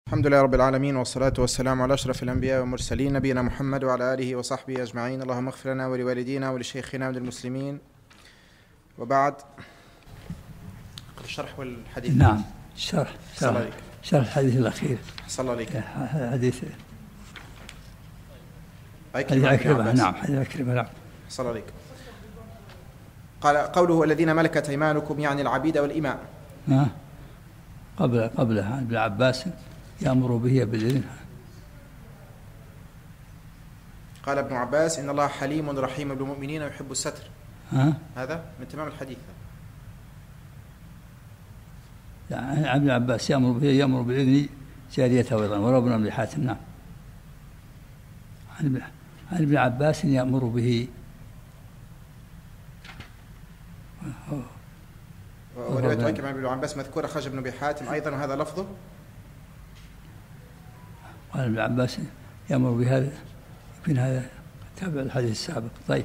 الحمد لله رب العالمين، والصلاة والسلام على أشرف الأنبياء والمرسلين نبينا محمد وعلى آله وصحبه أجمعين. اللهم اغفر لنا ولوالدينا ولشيخنا وللمسلمين، وبعد. الشرح والحديث. نعم، شرح الحديث الأخير. صلى الله عليك. حديث عكرمة. نعم، حديث عكرمة. نعم. صلى الله عليك. قال قوله الذين ملكت أيمانكم يعني العبيد والإماء. قبلها ابن عباس يأمر به بالإذن. قال ابن عباس إن الله حليم رحيم بالمؤمنين ويحب الستر. هذا من تمام الحديث. يعني ابن عباس يأمر بالإذن جاريته أيضا، وربنا بن حاتم. نعم، عن ابن عباس يأمر به. ورواية عن ابن عباس مذكورة خرج ابن أبي حاتم أيضا، وهذا لفظه. قال ابن عباس يأمر بهذا، يمكن هذا تابع الحديث السابق. طيب،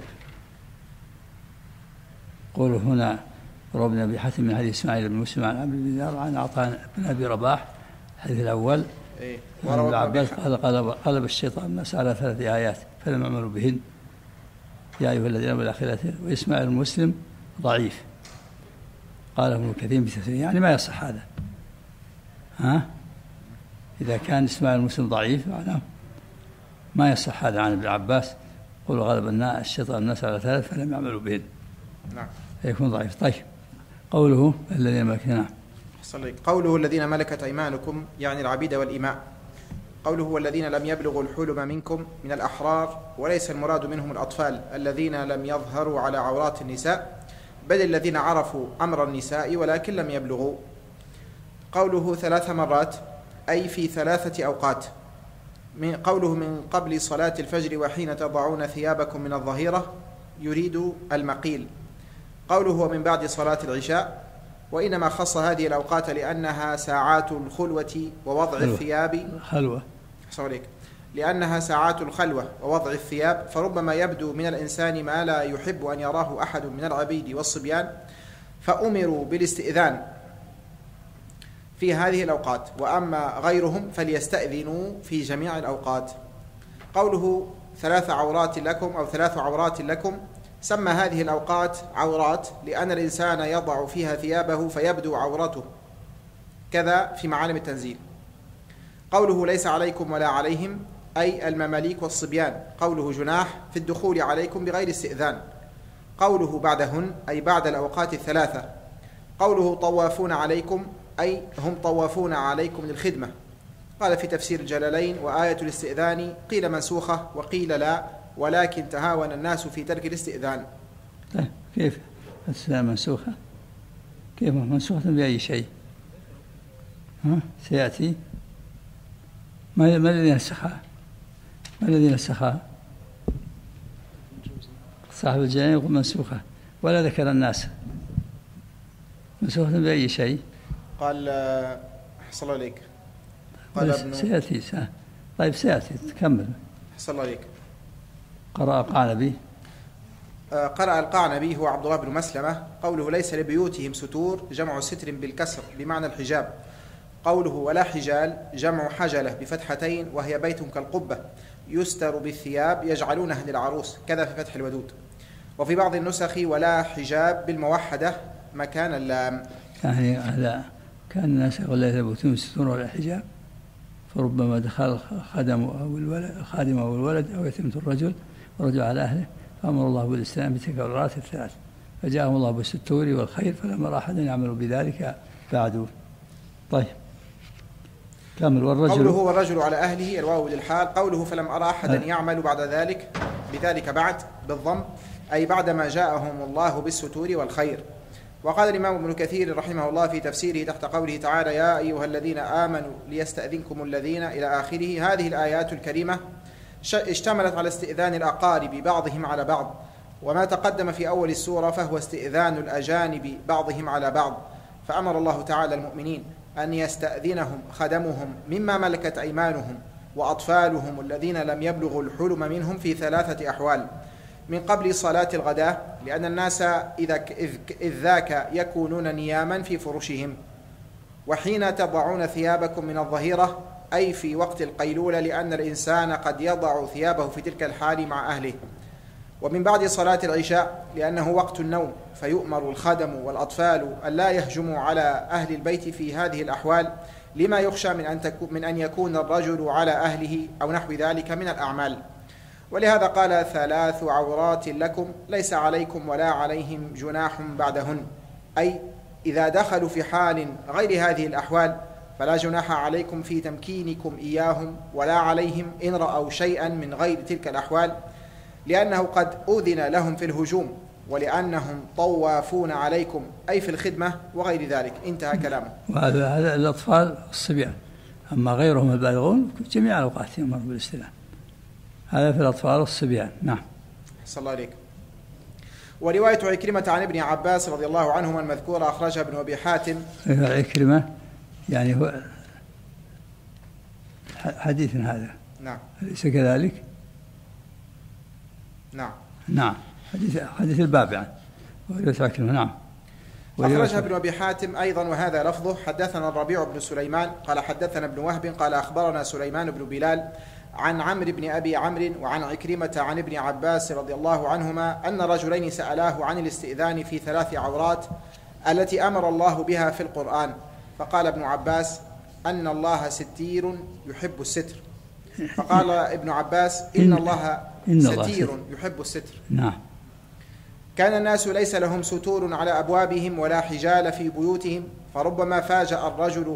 قوله هنا ربنا أبي حاتم من حديث إسماعيل بن مسلم عن عبد بن دينار عن عطاء بن أبي رباح. الحديث الأول ابن عباس قلب الشيطان الناس على 3 آيات فلم يعملوا بهن، يا أيها الذين آمنوا بالآخرة. وإسماعيل المسلم ضعيف، قال ابن كثير بتفسيره يعني ما يصح هذا. إذا كان إسماعيل المسلم ضعيف معناه ما يصح هذا عن ابن عباس. قل غلب الشيطان الناس على 3 فلم يعملوا بهن. نعم، يكون ضعيف. طيب، قوله الذين ملكت. نعم، قوله الذين ملكت أيمانكم يعني العبيد والإماء. قوله والذين لم يبلغوا الحلم منكم من الأحرار، وليس المراد منهم الأطفال الذين لم يظهروا على عورات النساء، بل الذين عرفوا أمر النساء ولكن لم يبلغوا. قوله 3 مرات أي في 3 أوقات. قوله من قبل صلاة الفجر وحين تضعون ثيابكم من الظهيرة يريد المقيل. قوله ومن بعد صلاة العشاء، وإنما خص هذه الأوقات لأنها ساعات الخلوة ووضع الثياب. لأنها ساعات الخلوة ووضع الثياب، فربما يبدو من الإنسان ما لا يحب أن يراه أحد من العبيد والصبيان، فأمروا بالاستئذان في هذه الأوقات، وأما غيرهم فليستأذنوا في جميع الأوقات. قوله 3 عورات لكم أو 3 عورات لكم، سمى هذه الأوقات عورات لأن الإنسان يضع فيها ثيابه فيبدو عورته، كذا في معالم التنزيل. قوله ليس عليكم ولا عليهم أي المماليك والصبيان. قوله جناح في الدخول عليكم بغير استئذان. قوله بعدهن أي بعد الأوقات 3. قوله طوافون عليكم أي هم طوافون عليكم للخدمة. قال في تفسير الجلالين وآية الاستئذان قيل منسوخة وقيل لا، ولكن تهاون الناس في ترك الاستئذان. كيف منسوخة؟ كيف منسوخة بأي شيء؟ سيأتي. ما الذي نسخها؟ صاحب الجلالين يقول منسوخة، ولا ذكر الناس. منسوخة بأي شيء؟ قال حصل عليك. قال سيأتي. طيب سيأتي، تكمل. حصل عليك. قرأ القعنبي هو عبد الله بن مسلمة. قوله ليس لبيوتهم ستور جمع ستر بالكسر بمعنى الحجاب. قوله ولا حجال جمع حجلة بفتحتين، وهي بيت كالقبة يستر بالثياب يجعلونها للعروس، كذا في فتح الودود. وفي بعض النسخ ولا حجاب بالموحدة مكان اللام. كان الناس ولا يثبتون ستور ولا حجاب، فربما دخل الخادم أو الولد أو يتيمة الرجل ورجع على أهله، فأمر الله بالإسلام بتكرارات 3، فجاءهم الله بالستور والخير فلم يرى أحدا يعمل بذلك بعده. طيب، كامل. قوله والرجل على أهله الواو للحال. قوله فلم أرى أحدا يعمل بعد ذلك بذلك بعد بالضم، أي بعدما جاءهم الله بالستور والخير. وقال الإمام ابن كثير رحمه الله في تفسيره تحت قوله تعالى يا أيها الذين آمنوا ليستأذنكم الذين إلى آخره، هذه الآيات الكريمة اشتملت على استئذان الأقارب بعضهم على بعض، وما تقدم في أول السورة فهو استئذان الأجانب بعضهم على بعض. فأمر الله تعالى المؤمنين أن يستأذنهم خدمهم مما ملكت أيمانهم وأطفالهم الذين لم يبلغوا الحلم منهم في 3 أحوال. من قبل صلاة الغداء لأن الناس إذ ذاك يكونون نياما في فرشهم، وحين تضعون ثيابكم من الظهيرة أي في وقت القيلولة، لأن الإنسان قد يضع ثيابه في تلك الحال مع أهله. ومن بعد صلاة العشاء لأنه وقت النوم، فيؤمر الخدم والأطفال ألا يهجموا على أهل البيت في هذه الأحوال، لما يخشى من أن يكون الرجل على أهله أو نحو ذلك من الأعمال. ولهذا قال 3 عورات لكم ليس عليكم ولا عليهم جناح بعدهن، أي إذا دخلوا في حال غير هذه الأحوال فلا جناح عليكم في تمكينكم إياهم ولا عليهم إن رأوا شيئا من غير تلك الأحوال، لأنه قد أذن لهم في الهجوم، ولأنهم طوافون عليكم أي في الخدمة وغير ذلك. انتهى كلامه. وهذا الأطفال الصبيان، أما غيرهم البالغون جميع الأوقات يؤمر بالاستئذان. هذا في الأطفال الصبيان. نعم. صلى الله عليك. ورواية عكرمة عن ابن عباس رضي الله عنهما المذكورة أخرجها ابن أبي حاتم. عكرمة يعني هو حديث هذا. نعم. أليس كذلك؟ نعم. حديث الباب يعني. نعم. أخرجها ابن أبي حاتم أيضا وهذا لفظه. حدثنا الربيع بن سليمان قال حدثنا ابن وهب قال أخبرنا سليمان بن بلال عن عمرو بن أبي عمرو وعن عكرمة عن ابن عباس رضي الله عنهما أن رجلين سألاه عن الاستئذان في 3 عورات التي أمر الله بها في القرآن، فقال ابن عباس أن الله ستير يحب الستر. فقال ابن عباس إن الله ستير يحب الستر. نعم. كان الناس ليس لهم ستور على أبوابهم ولا حجال في بيوتهم، فربما فاجأ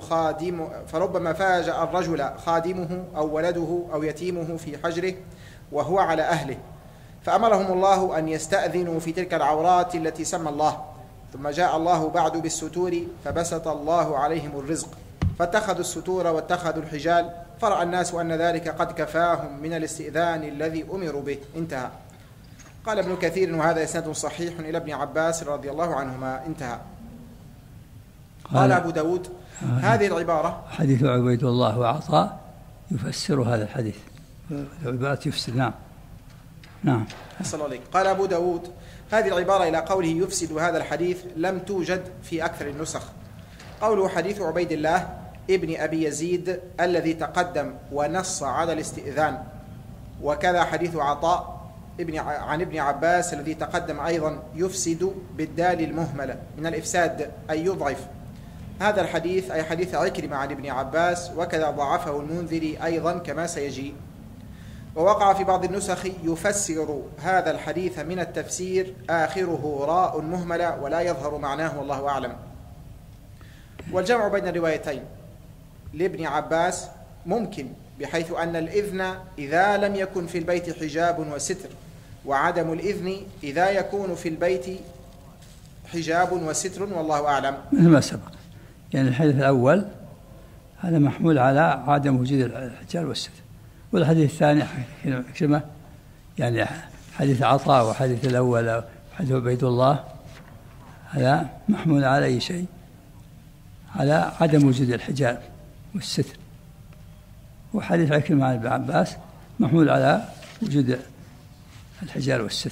الرجل خادمه أو ولده أو يتيمه في حجره وهو على أهله، فأمرهم الله أن يستأذنوا في تلك العورات التي سمى الله. ثم جاء الله بعد بالستور فبسط الله عليهم الرزق، فاتخذوا الستور واتخذوا الحجال، فرأى الناس أن ذلك قد كفاهم من الاستئذان الذي أمروا به. انتهى. قال ابن كثير وهذا إسناد صحيح إلى ابن عباس رضي الله عنهما. انتهى. قال أبو داود هذه العبارة حديث عبيد الله وعطاء يفسر هذا الحديث، العبارة يفسر. نعم. صلى الله عليه. قال أبو داود هذه العبارة إلى قوله يفسد هذا الحديث لم توجد في أكثر النسخ. قوله حديث عبيد الله ابن أبي يزيد الذي تقدم ونص على الاستئذان، وكذا حديث عطاء عن ابن عباس الذي تقدم أيضا يفسد بالدال المهملة من الإفساد أي يضعف. هذا الحديث أي حديث عكرمة عن ابن عباس، وكذا ضعفه المنذري أيضا كما سيجي. ووقع في بعض النسخ يفسر هذا الحديث من التفسير آخره راء مهملة ولا يظهر معناه والله أعلم. والجمع بين الروايتين لابن عباس ممكن، بحيث أن الإذن إذا لم يكن في البيت حجاب وستر، وعدم الإذن إذا يكون في البيت حجاب وستر والله أعلم. مثل ما سبق يعني الحديث الأول هذا محمول على عدم وجود الحجاب والستر، والحديث الثاني كلمة يعني حديث عطاء وحديث الأول وحديث عبيد الله هذا محمول على أي شيء؟ على عدم وجود الحجاب والستر. وحديث عكرمة عن ابن عباس محمول على وجود الحجاب والستر،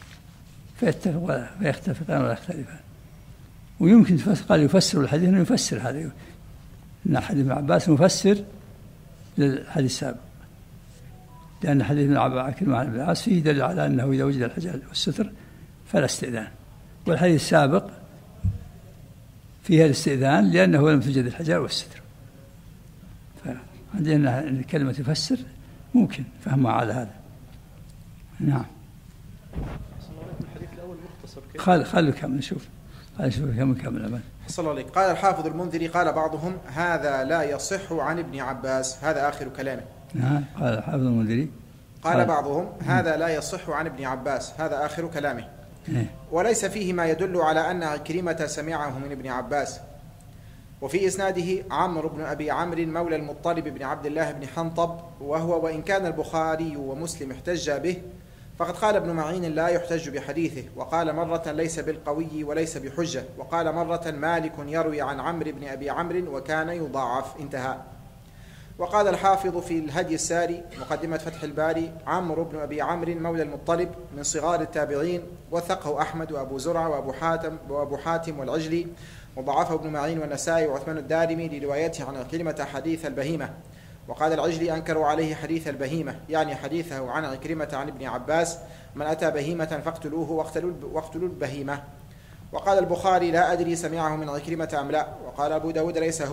فيختلفان ولا يختلفان. ويمكن قال يفسر الحديث أنه يفسر هذا، إن حديث ابن عباس مفسر للحديث السابق، لأن حديث ابن عكرمة عن ابن عباس فيه دليل على أنه إذا وجد الحجاب والستر فلا استئذان، والحديث السابق فيها الاستئذان لأنه لم توجد الحجاب والستر. فعندنا أن كلمة يفسر ممكن فهمها على هذا. نعم. الحديث الأول مختصر. خلوا كم نشوف. كم. صلى الله عليه. قال الحافظ المنذري قال بعضهم هذا لا يصح عن ابن عباس، هذا آخر كلامه. نعم. قال الحافظ المنذري قال بعضهم هذا لا يصح عن ابن عباس، هذا آخر كلامه. وليس فيه ما يدل على أن عكرمة سمعه من ابن عباس. وفي إسناده عمرو بن أبي عمرو مولى المطلب بن عبد الله بن حنطب، وهو وإن كان البخاري ومسلم احتج به، فقد قال ابن معين لا يحتج بحديثه، وقال مرة ليس بالقوي وليس بحجة، وقال مرة مالك يروي عن عمرو بن أبي عمرو وكان يضاعف. انتهى. وقال الحافظ في الهدي الساري مقدمة فتح الباري عمرو بن أبي عمرو مولى المطلب من صغار التابعين، وثقه أحمد وأبو زرع وأبو حاتم والعجلي، وضعفه ابن معين والنسائي وعثمان الدارمي لروايته عن عكرمة حديث البهيمة. وقال العجلي أنكروا عليه حديث البهيمة، يعني حديثه عن عكرمة عن ابن عباس: من أتى بهيمة فاقتلوه واقتلوا البهيمة. وقال البخاري: لا أدري سمعه من عكرمة أم لا. وقال أبو داود: ليس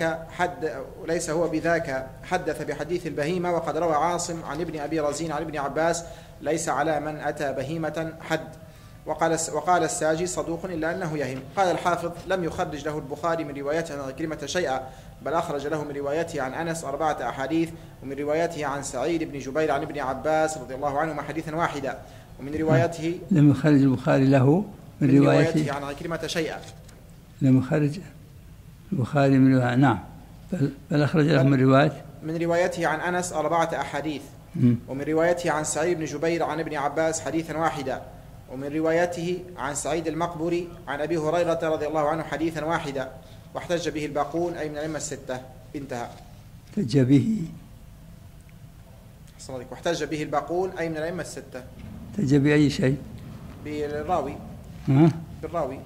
هو بذاك حدث بحديث البهيمة. وقد روى عاصم عن ابن أبي رزين عن ابن عباس: ليس على من أتى بهيمة حد. وقال الساجي: صدوق إلا أنه يهم. قال الحافظ: لم يخرج له البخاري من روايته عن عكرمة شيئا، بل أخرج له من روايته عن أنس 4 أحاديث، ومن روايته عن سعيد بن جبير عن ابن عباس رضي الله عنهما حديثا واحدا، ومن روايته لم يخرج البخاري له من روايته عن عكرمة شيئا. لم يخرج البخاري من روايته، نعم، بل أخرج له من روايته عن أنس 4 أحاديث، ومن روايته عن سعيد بن جبير عن ابن عباس حديثا واحدا، ومن روايته عن سعيد المقبري عن أبي هريرة رضي الله عنه حديثا واحدا، واحتج به الباقون أي من الأئمة الستة. انتهى. احتج به واحتج به الباقون أي من الأئمة الستة. احتج بأي شيء؟ بالراوي. بالراوي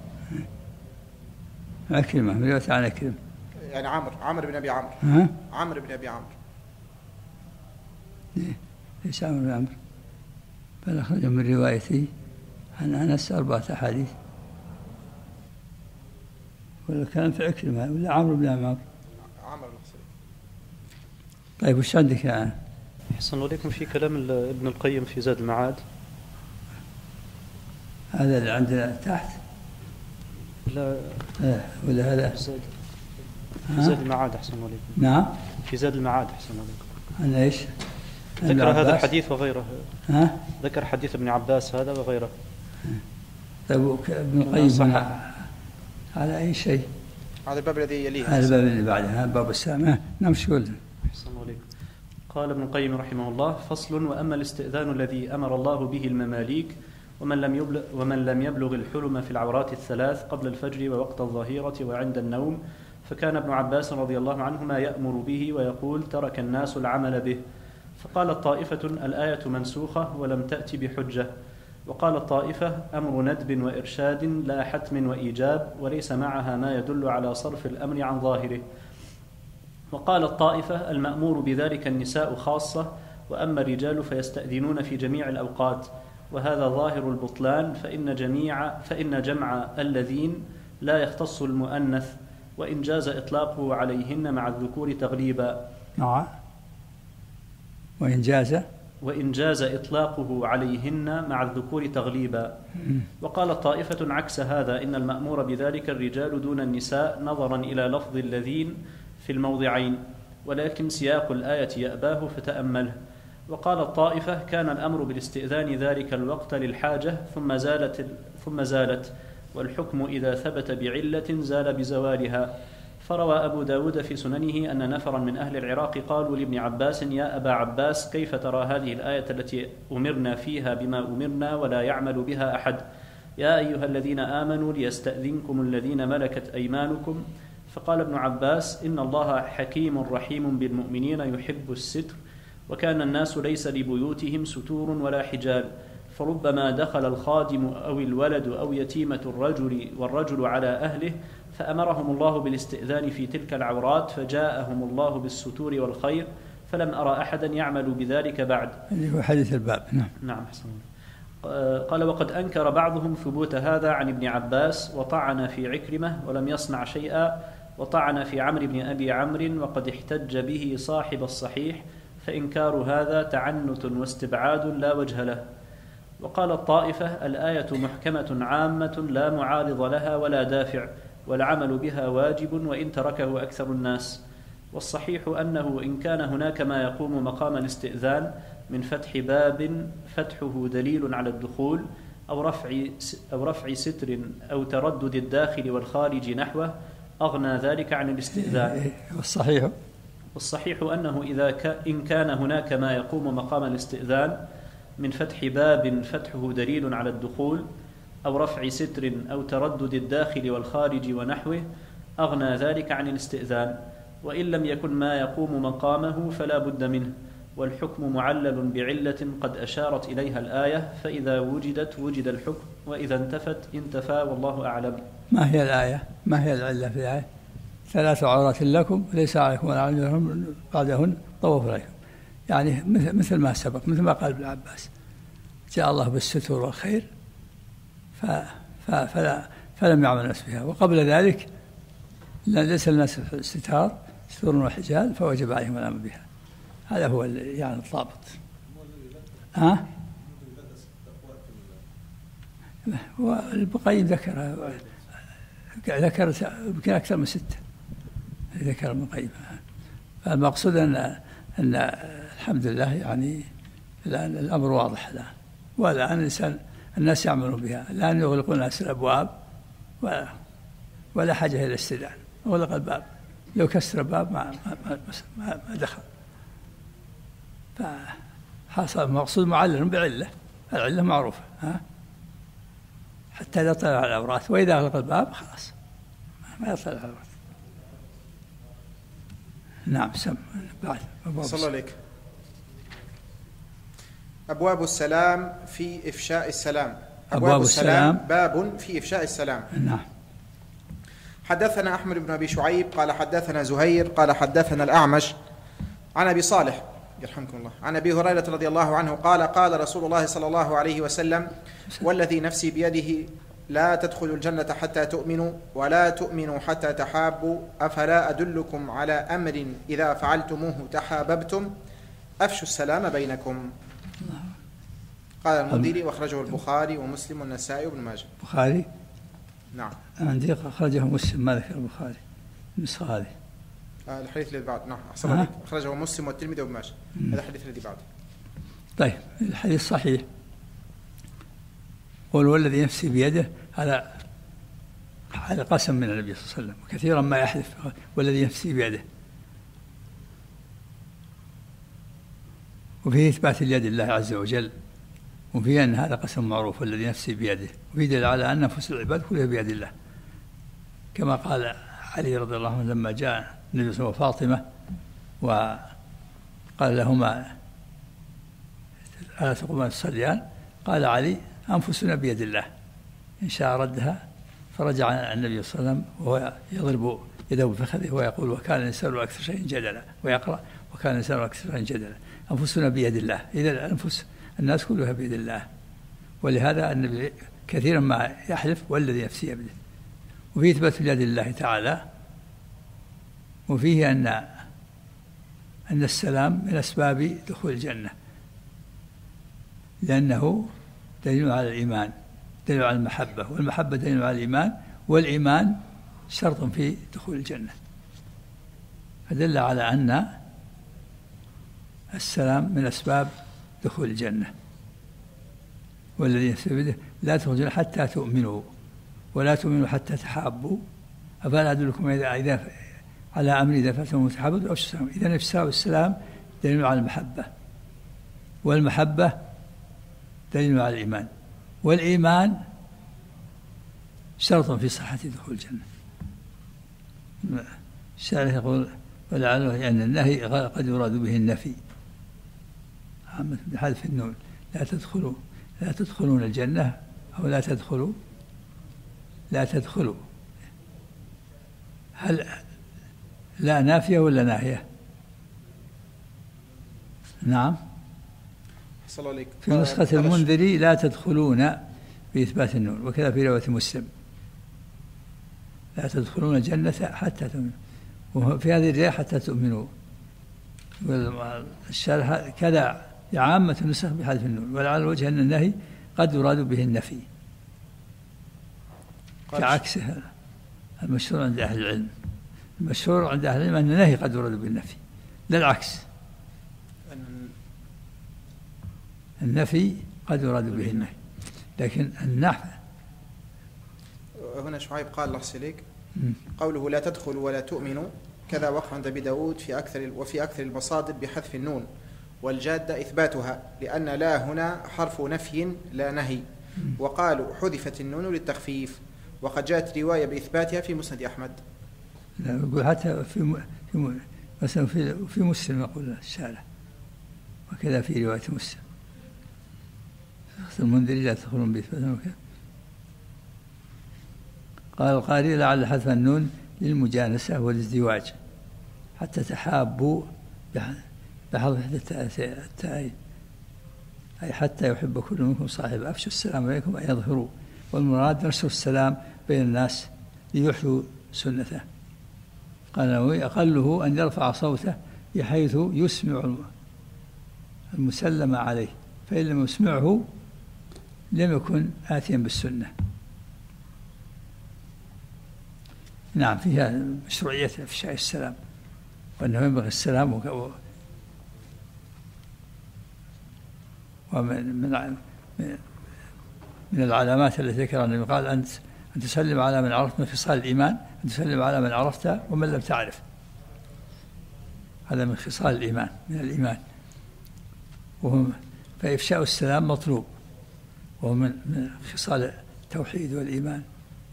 عكرمة، من رواية عن عكرمة، يعني عمرو بن أبي عمرو. عمرو بن أبي عمرو. ليس عمرو بن عمرو، بل أخرج من روايته عن أنس 4 أحاديث. ولا كان في عكرمة ولا عمرو بن عمرو؟ عمرو الحصري. طيب وش عندك يعني؟ أحسن عليكم في كلام ابن القيم في زاد المعاد. هذا اللي عندنا تحت؟ لا ولا هذا؟ في زاد المعاد. أحسن عليكم. نعم، في زاد المعاد. أحسن عليكم. عن ايش؟ ذكر هذا الحديث وغيره. ذكر حديث ابن عباس هذا وغيره. طيب ابن القيم على أي شيء؟ هذا الباب الذي يليه. هذا الباب اللي بعده، باب السامع. نعم، شو قلت؟ أحسن عليكم. قال ابن القيم رحمه الله: فصل: وأما الاستئذان الذي أمر الله به المماليك ومن لم يبلغ الحلم في العورات الثلاث قبل الفجر ووقت الظهيرة وعند النوم، فكان ابن عباس رضي الله عنهما يأمر به ويقول: ترك الناس العمل به. فقالت طائفة: الآية منسوخة ولم تأتي بحجة. وقالت طائفة: أمر ندب وإرشاد لا حتم وإيجاب، وليس معها ما يدل على صرف الأمر عن ظاهره. وقالت طائفة: المأمور بذلك النساء خاصة، وأما الرجال فيستأذنون في جميع الأوقات، وهذا ظاهر البطلان، فإن جمع الذين لا يختص المؤنث، وإن جاز إطلاقه عليهن مع الذكور تغليبا. وإن جاز إطلاقه عليهن مع الذكور تغليبا. وقال طائفة عكس هذا: إن المأمور بذلك الرجال دون النساء، نظرا إلى لفظ الذين في الموضعين، ولكن سياق الآية يأباه فتأمله. وقال طائفة: كان الأمر بالاستئذان ذلك الوقت للحاجة ثم زالت، والحكم إذا ثبت بعلة زال بزوالها. فروى أبو داود في سننه أن نفرا من أهل العراق قالوا لابن عباس: يا أبا عباس، كيف ترى هذه الآية التي أمرنا فيها بما أمرنا ولا يعمل بها أحد؟ يا أيها الذين آمنوا ليستأذنكم الذين ملكت أيمانكم. فقال ابن عباس: إن الله حكيم رحيم بالمؤمنين يحب الستر، وكان الناس ليس لبيوتهم ستور ولا حجاب، فربما دخل الخادم أو الولد أو يتيمة والرجل على أهله، فأمرهم الله بالاستئذان في تلك العورات، فجاءهم الله بالستور والخير، فلم أرى أحدا يعمل بذلك بعد. هو حديث الباب. نعم. حسن. قال: وقد أنكر بعضهم ثبوت هذا عن ابن عباس، وطعن في عكرمة ولم يصنع شيئا، وطعن في عمرو بن أبي عمرو، وقد احتج به صاحب الصحيح، فإنكار هذا تعنت واستبعاد لا وجه له. وقال الطائفة: الآية محكمة عامة لا معارض لها ولا دافع، والعمل بها واجب وإن تركه أكثر الناس. والصحيح أنه إن كان هناك ما يقوم مقام الاستئذان من فتح باب فتحه دليل على الدخول، أو رفع ستر، أو تردد الداخل والخارج نحوه، أغنى ذلك عن الاستئذان. والصحيح أنه إن كان هناك ما يقوم مقام الاستئذان من فتح باب فتحه دليل على الدخول، أو رفع ستر، أو تردد الداخل والخارج ونحوه، أغنى ذلك عن الاستئذان. وإن لم يكن ما يقوم مقامه فلا بد منه، والحكم معلل بعلة قد أشارت إليها الآية، فإذا وجدت وجد الحكم، وإذا انتفت انتفى، والله أعلم. ما هي الآية؟ ما هي العلة في الآية؟ 3 عورات لكم وليس عليكم ولا عليهم بعدهن، طوفوا عليكم، يعني مثل ما سبق، مثل ما قال ابن عباس جاء الله بالستر والخير فلم يعمل الناس بها، وقبل ذلك ليس الناس ستار ستور وحجال فوجب عليهم العمل بها. هذا هو يعني الضابط. والبقيم ذكر يمكن أكثر من 6 ذكر ابن القيم. فالمقصود أن الحمد لله يعني الآن الأمر واضح الآن، والآن الناس يعملون بها، الآن يغلقون الناس الأبواب ولا حاجة إلى استئذان، أغلق الباب، لو كسر الباب ما دخل. فحصل المقصود معلل بعلة، العلة معروفة حتى إذا طلع على العورات، وإذا أغلق الباب خلاص ما يطلع على العورات. نعم. بعد صلى الله عليك. أبواب السلام في إفشاء السلام. أبواب السلام باب في إفشاء السلام. نعم. حدثنا أحمد بن أبي شعيب قال حدثنا زهير قال حدثنا الأعمش عن أبي صالح يرحمكم الله عن أبي هريرة رضي الله عنه قال قال رسول الله صلى الله عليه وسلم: والذي نفسي بيده لا تدخلوا الجنة حتى تؤمنوا ولا تؤمنوا حتى تحابوا، أفلا أدلكم على أمر إذا فعلتموه تحاببتم، أفشوا السلام بينكم. قال المنذري واخرجه البخاري ومسلم والنسائي وابن ماجه. البخاري؟ نعم. عندي أخرجه مسلم، ما ذكر البخاري النسخة هذه. الحديث الذي بعد. نعم أحسن عليك. أخرجه مسلم والترمذي وابن ماجه. هذا الحديث الذي بعد. طيب الحديث صحيح. قل والذي نفسي بيده، هذا قسم من النبي صلى الله عليه وسلم، وكثيرا ما يحلف والذي نفسي بيده، وفيه إثبات اليد لله عز وجل، وفيه أن هذا قسم معروف والذي نفسي بيده، وفيه دليل على أن نفوس العباد كلها بيد الله، كما قال علي رضي الله عنه لما جاء النبي صلى الله عليه وسلم وفاطمة وقال لهما: ألا تقومان تصليان؟ قال علي: أنفسنا بيد الله، إن شاء ردها. فرجع النبي صلى الله عليه وسلم وهو يضرب يده بفخذه ويقول: وكان الإنسان أكثر شيء جدلا، ويقرأ: وكان الإنسان أكثر شيء جدلا. أنفسنا بيد الله، إذا الأنفس الناس كلها بيد الله، ولهذا النبي كثيرا ما يحلف والذي نفسي بيده. وفيه إثبات اليد لله تعالى، وفيه أن السلام من أسباب دخول الجنة، لأنه دليل على الإيمان، دليل على المحبة، والمحبة دليل على الإيمان، والإيمان شرط في دخول الجنة، فدل على أن السلام من أسباب دخول الجنة. والذي نفسي بيده لا تدخلون حتى تؤمنوا ولا تؤمنوا حتى تحابوا، أفلا أدلكم إذا على أمر إذا فاتهم تحابوا أو السلام. إذا إفشاء السلام دليل على المحبة، والمحبة دليل على الإيمان، والإيمان شرط في صحة دخول الجنة. الشارح يقول: ولعله أن النهي قد يراد به النفي، عامة بحذف النون، لا تدخلون الجنة، أو لا تدخلوا. هل لا نافية ولا ناهية؟ نعم. في نسخة المنذري لا تدخلون بإثبات النون، وكذا في رواية مسلم لا تدخلون الجنة حتى تؤمنوا، وفي هذه الرواية حتى تؤمنوا. والشارح كذا عامة النسخ بحذف النون، ولعل وجه أن النهي قد يراد به النفي، كعكسه المشهور عند أهل العلم. المشهور عند أهل العلم أن النهي قد يراد به النفي، لا العكس، النفي قد يراد به النهي، لكن النحو هنا شعيب قال الله سليك قوله لا تدخلوا ولا تؤمنوا كذا وقع عند أبي داود وفي أكثر المصادر بحذف النون، والجادة إثباتها، لأن لا هنا حرف نفي لا نهي، وقالوا حذفت النون للتخفيف، وقد جاءت رواية بإثباتها في مسند أحمد. لا يقول حتى مثلا في مسلم يقول الشارع، وكذا في رواية مسلم المنذري لا تدخلون بإثباتها وكذا. قال القارئ: لعل حذف النون للمجانسة والازدواج حتى تحابوا لاحظ التائين أي حتى يحب كل منكم صاحب أفشوا السلام عليكم أن يظهروا، والمراد نشر السلام بين الناس ليحيوا سنته. قال أقله أن يرفع صوته بحيث يسمع المسلم عليه، فإن لم يسمعه لم يكن آتيا بالسنة. نعم، فيها مشروعية إفشاء السلام، وأنه ينبغي السلام ومن العلامات التي ذكرها النبي قال أن تسلم على من عرفت من خصال الإيمان، أن تسلم على من عرفت ومن لم تعرف، هذا من خصال الإيمان، من الإيمان. فإفشاء السلام مطلوب، وهو من خصال التوحيد والإيمان،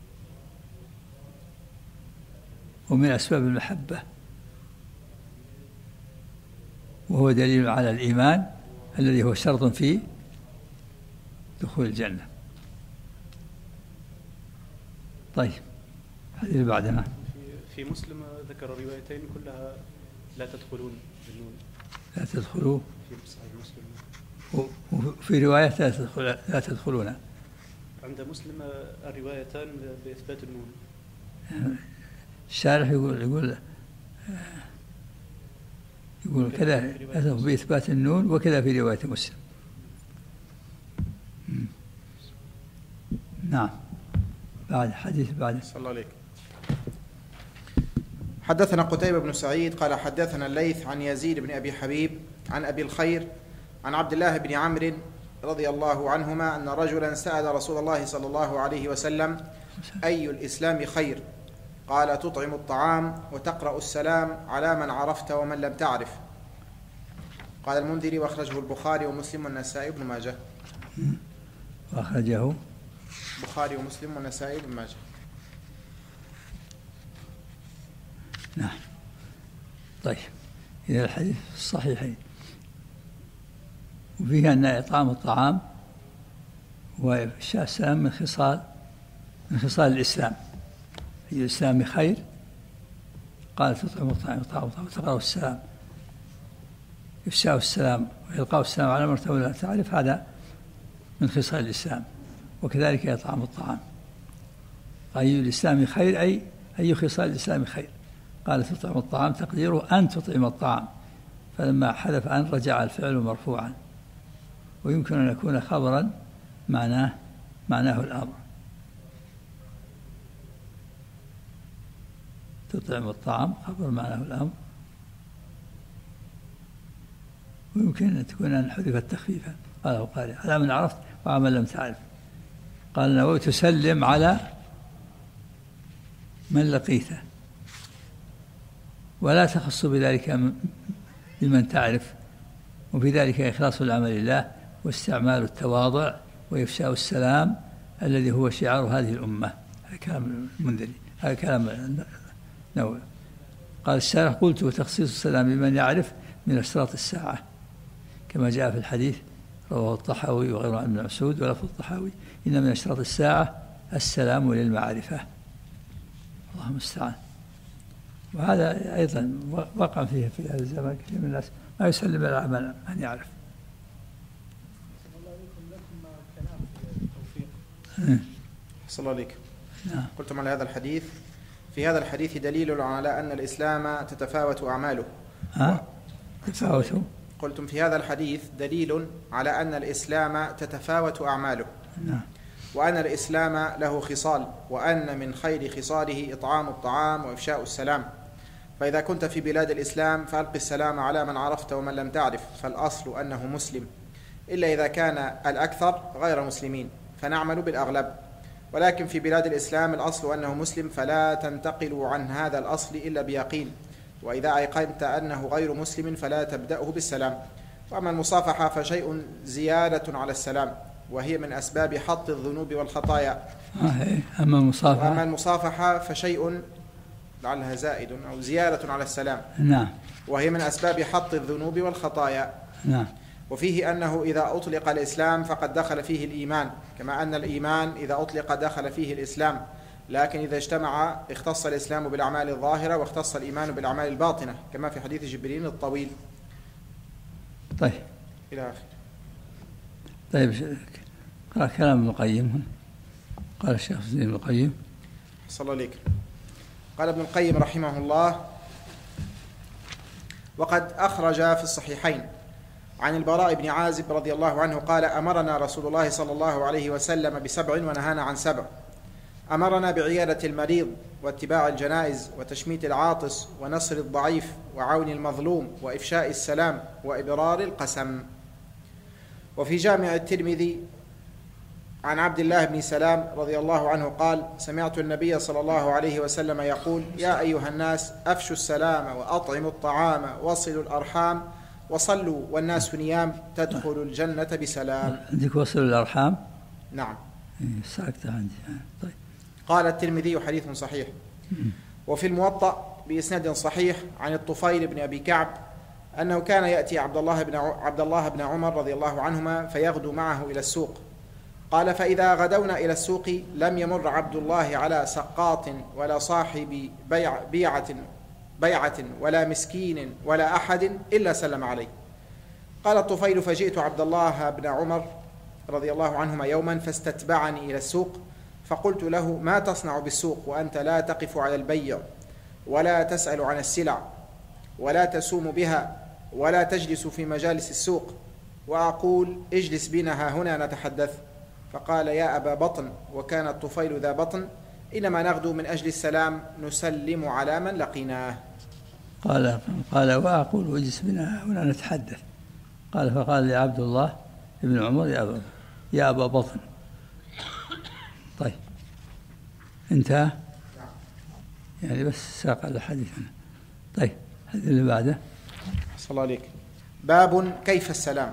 ومن أسباب المحبة، وهو دليل على الإيمان الذي هو شرط في دخول الجنة. طيب، هذه اللي بعدها. في مسلم ذكر روايتين كلها لا تدخلون بالنون. لا تدخلوا في صحيح مسلم. وفي رواية لا تدخلون. عند مسلم الروايتان بإثبات النون. الشارح يقول كذا بإثبات النون، وكذا في رواية مسلم. نعم. بعد حديث بعد. صلى الله عليك. حدثنا قتيبة بن سعيد قال حدثنا الليث عن يزيد بن أبي حبيب عن أبي الخير عن عبد الله بن عمرو رضي الله عنهما أن رجلا سأل رسول الله صلى الله عليه وسلم: أي الإسلام خير؟ قال: تطعم الطعام وتقرأ السلام على من عرفت ومن لم تعرف. قال المنذري: واخرجه البخاري ومسلم والنسائي بن ماجه. واخرجه البخاري ومسلم والنسائي بن ماجه. نعم. طيب، إلى الحديث الصحيحين، وفيه أن إطعام الطعام وإفشاء السلام من خصال الإسلام. أي الإسلام خير؟ قال: تطعم الطعام وتقرأ السلام. إفشاء السلام وإلقاء السلام على من لا تعرف، هذا من خصال الإسلام. وكذلك إطعام الطعام. أي الإسلام خير؟ أي خصال الإسلام خير؟ قال: تطعم الطعام، تقديره أن تطعم الطعام، فلما حذف أن رجع الفعل مرفوعا، ويمكن أن يكون خبرا معناه الأمر. تطعم الطعام خبر معناه الأمر، ويمكن أن تكون أن حذفت تخفيفا. قاله قال: على من عرفت وعلى من لم تعرف. قال النووي: تسلم على من لقيته، ولا تخص بذلك بمن تعرف، وفي ذلك إخلاص العمل لله واستعمال التواضع وإفشاء السلام الذي هو شعار هذه الأمة. هذا كلام المنذري، هذا كلام النووي. قال الشارح: قلت: وتخصيص السلام بمن يعرف من أشراط الساعة، كما جاء في الحديث رواه الطحاوي وغيره عن ابن مسعود، ولفظ الطحاوي: إن من أشراط الساعة السلام للمعرفة. الله المستعان. وهذا أيضا وقع فيه في هذا الزمان كثير من الناس ما يسلم على من يعرف. صلى الله عليك. قلتم على هذا الحديث: في هذا الحديث دليل على أن الإسلام تتفاوت أعماله. تتفاوت. قلتم في هذا الحديث دليل على أن الإسلام تتفاوت أعماله. نعم. وأن الإسلام له خصال، وأن من خير خصاله إطعام الطعام وإفشاء السلام. فإذا كنت في بلاد الإسلام فألق السلام على من عرفت ومن لم تعرف، فالأصل أنه مسلم، إلا إذا كان الأكثر غير مسلمين فنعمل بالأغلب. ولكن في بلاد الإسلام الأصل أنه مسلم، فلا تنتقل عن هذا الأصل إلا بيقين. وإذا أيقنت أنه غير مسلم فلا تبدأه بالسلام. وأما المصافحة فشيء زيادة على السلام، وهي من أسباب حط الذنوب والخطايا. أما المصافحة فشيء لعلها زائد أو زيادة على السلام. نعم. وهي من أسباب حط الذنوب والخطايا. نعم. وفيه أنه إذا أطلق الإسلام فقد دخل فيه الإيمان، كما أن الإيمان إذا أطلق دخل فيه الإسلام، لكن إذا اجتمع اختص الإسلام بالأعمال الظاهرة واختص الإيمان بالأعمال الباطنة، كما في حديث جبريل الطويل. طيب إلى آخر. طيب قرأ كلام ابن القيم. قال الشيخ ابن القيم صلى الله عليك. قال ابن القيم رحمه الله: وقد أخرج في الصحيحين عن البراء بن عازب رضي الله عنه قال: أمرنا رسول الله صلى الله عليه وسلم ب7 ونهانا عن 7. أمرنا بعيادة المريض واتباع الجنائز وتشميت العاطس ونصر الضعيف وعون المظلوم وإفشاء السلام وإبرار القسم. وفي جامع الترمذي عن عبد الله بن سلام رضي الله عنه قال: سمعت النبي صلى الله عليه وسلم يقول: يا أيها الناس أفشوا السلام وأطعموا الطعام وصلوا الأرحام وصلوا والناس نيام تدخلوا الجنة بسلام. عندك وصلوا الأرحام؟ نعم. ساكت عندي. طيب. قال الترمذي: حديث صحيح. وفي الموطأ بإسناد صحيح عن الطفيل بن أبي كعب أنه كان يأتي عبد الله بن عمر رضي الله عنهما فيغدو معه إلى السوق. قال: فإذا غدونا إلى السوق لم يمر عبد الله على سقاط ولا صاحب بيعة ولا مسكين ولا أحد إلا سلم عليه. قال الطفيل: فجئت عبد الله بن عمر رضي الله عنهما يوما فاستتبعني إلى السوق، فقلت له: ما تصنع بالسوق وأنت لا تقف على البيع ولا تسأل عن السلع ولا تسوم بها ولا تجلس في مجالس السوق؟ وأقول: اجلس بنا ها هنا نتحدث. فقال: يا أبا بطن، وكان الطفيل ذا بطن، إنما نغدو من أجل السلام نسلم على من لقيناه. قال وأقول: اجلس بنا هنا نتحدث. قال: فقال لي عبد الله بن عمر: يا أبا بطن. طيب انتهى يعني، بس ساق الحديث هنا. طيب الحديث اللي بعده. صلى الله عليك. باب كيف السلام.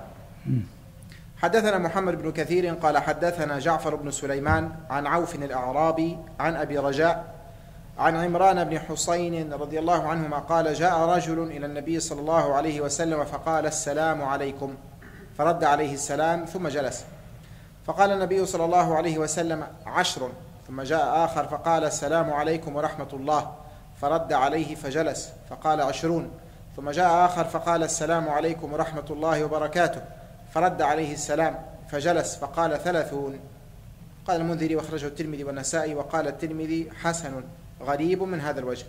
حدثنا محمد بن كثير قال حدثنا جعفر بن سليمان عن عوف الأعرابي عن أبي رجاء عن عمران بن حسين رضي الله عنهما قال: جاء رجل إلى النبي صلى الله عليه وسلم فقال: السلام عليكم، فرد عليه السلام ثم جلس. فقال النبي صلى الله عليه وسلم: 10. ثم جاء آخر فقال: السلام عليكم ورحمة الله، فرد عليه فجلس. فقال: 20. ثم جاء آخر فقال: السلام عليكم ورحمة الله وبركاته، فرد عليه السلام فجلس. فقال: 30. قال المنذري: واخرجه الترمذي والنسائي. وقال الترمذي: حسن غريب من هذا الوجه.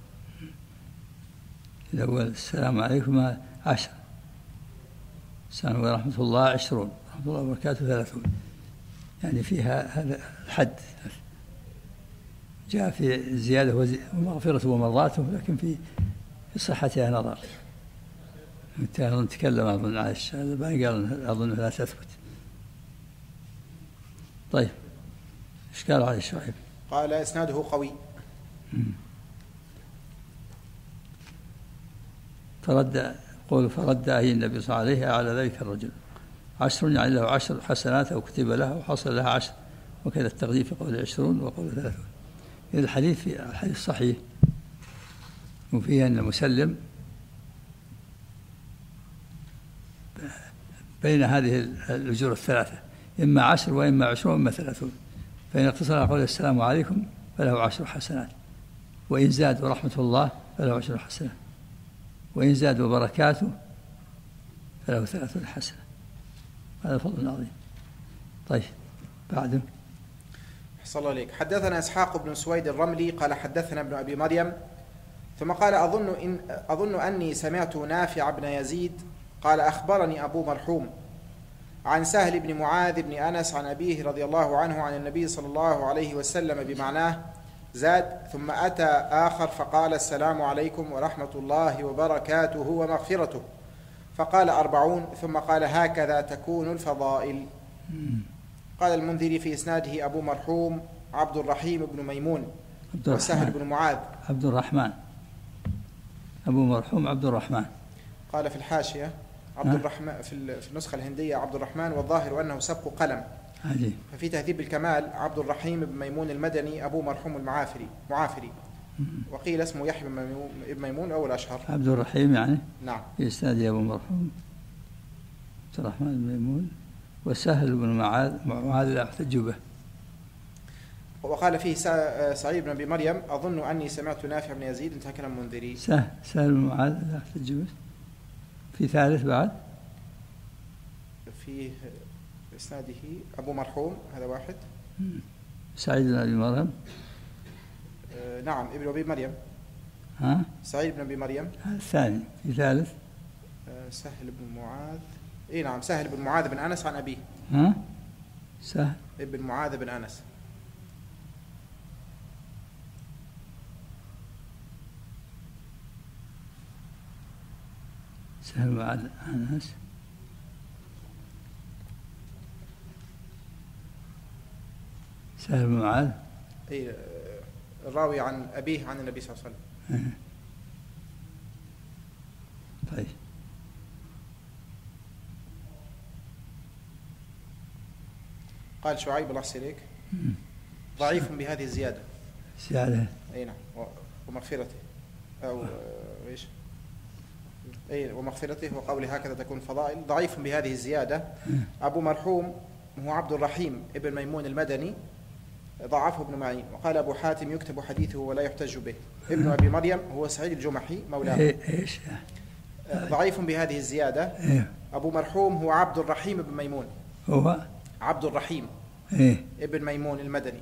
الأول السلام عليكم 10، السلام ورحمة الله 20، ورحمة الله وبركاته 30، يعني فيها هذا الحد. جاء في زيادة ومغفرة ومرضاته، لكن في صحتها نظر. نتكلم أظن عائشة، هذا باقي قال أظن لا تثبت. طيب إيش قال عليه شعيب؟ قال: إسناده قوي. فرد أي النبي صلى الله عليه وسلم على ذلك الرجل 10، يعني له 10 حسنات أو كتب له وحصل لها 10، وكذا التقدير في قول 20 وقول 30. الحديث في الحديث صحيح، وفيه أن مسلم بين هذه الأجور الثلاثة، إما 10 وإما 20 وإما 30. فإن اقتصر على قول السلام عليكم فله 10 حسنات، وإن زاد ورحمة الله فله 10 حسنات، وإن زاد وبركاته فله 30 حسنة. هذا فضل عظيم. طيب بعده. صلى الله عليك. حدثنا إسحاق بن سويد الرملي قال حدثنا ابن أبي مريم، ثم قال: أظن أني سمعت نافع بن يزيد قال: أخبرني أبو مرحوم عن سهل بن معاذ بن أنس عن أبيه رضي الله عنه عن النبي صلى الله عليه وسلم بمعناه، زاد: ثم أتى آخر فقال: السلام عليكم ورحمة الله وبركاته ومغفرته، فقال: 40. ثم قال: هكذا تكون الفضائل. قال المنذري في إسناده أبو مرحوم عبد الرحيم بن ميمون وسهل بن معاذ. عبد الرحمن، أبو مرحوم عبد الرحمن. قال في الحاشية عبد الرحمن في النسخة الهندية عبد الرحمن، والظاهر أنه سبق قلم. عجيب. ففي تهذيب الكمال عبد الرحيم بن ميمون المدني أبو مرحوم معافري. وقيل اسمه يحيى بن ميمون أول أشهر. عبد الرحيم يعني. نعم. في إسناد أبو مرحوم عبد الرحمن بن ميمون وسهل بن معاذ لا يحتج به. وقال فيه سعيد بن أبي مريم: أظن أني سمعت نافع بن يزيد، انتهى كلام منذري. سهل بن معاذ لا يحتج به. في ثالث بعد؟ فيه إسناده أبو مرحوم، هذا واحد. سعيد بن أبي مريم. نعم، ابن أبي مريم. ها؟ سعيد بن أبي مريم. الثاني. في ثالث. سهل بن معاذ. إيه نعم، سهل بن معاذ بن أنس عن أبيه. ها؟ سهل ابن معاذ بن أنس. سهل بن معاذ أنس. سهل بن معاذ. إيه، الراوي عن أبيه عن النبي صلى الله عليه وسلم. طيب. قال شعيب الله يسلمك ضعيف بهذه الزيادة. زيادة. أي نعم، ومغفرته أو إيش؟ أي ومغفرته وقوله هكذا تكون فضائل. ضعيف بهذه الزيادة. أبو مرحوم هو عبد الرحيم ابن ميمون المدني، ضعفه ابن معين. وقال أبو حاتم يكتب حديثه ولا يحتج به. ابن أبي مريم هو سعيد الجمحي مولاه. إيش؟ ضعيف بهذه الزيادة. أبو مرحوم هو عبد الرحيم ابن ميمون. هو عبد الرحيم ابن ميمون المدني،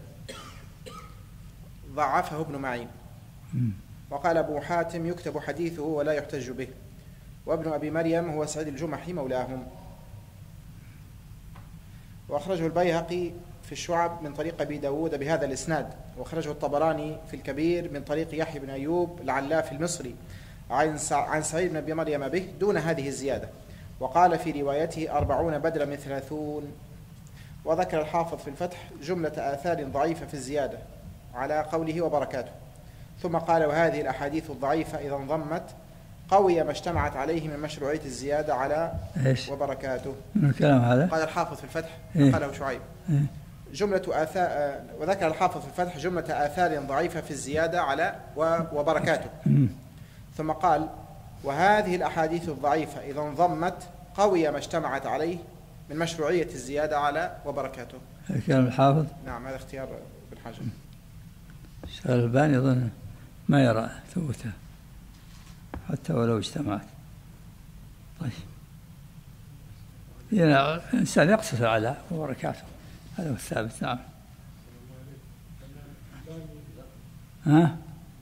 ضعفه ابن معين. وقال أبو حاتم يكتب حديثه ولا يحتج به. وابن أبي مريم هو سعيد الجمحي مولاهم. وأخرجه البيهقي في الشعب من طريق أبي داود بهذا الإسناد. وأخرجه الطبراني في الكبير من طريق يحيى بن أيوب العلاف المصري عن سعيد بن أبي مريم به دون هذه الزيادة. وقال في روايته 40 بدلا من 30. وذكر الحافظ في الفتح جملة آثار ضعيفة في الزيادة على قوله وبركاته. ثم قال وهذه الأحاديث الضعيفة إذا انضمت قوي ما اجتمعت عليه من مشروعية الزيادة على وبركاته. الكلام هذا قال الحافظ في الفتح قاله شعيب جملة آثار. وذكر الحافظ في الفتح جملة آثار ضعيفة في الزيادة على وبركاته. ثم قال وهذه الأحاديث الضعيفة إذا انضمت قوي ما اجتمعت عليه من مشروعية الزيادة على وبركاته. كلام الحافظ. نعم، هذا اختيار ابن حجر. الشيخ الألباني يظن ما يرى ثبوتها حتى ولو اجتمعت. طيب، هنا الإنسان يقصر على وبركاته، هذا هو الثابت. نعم. ها؟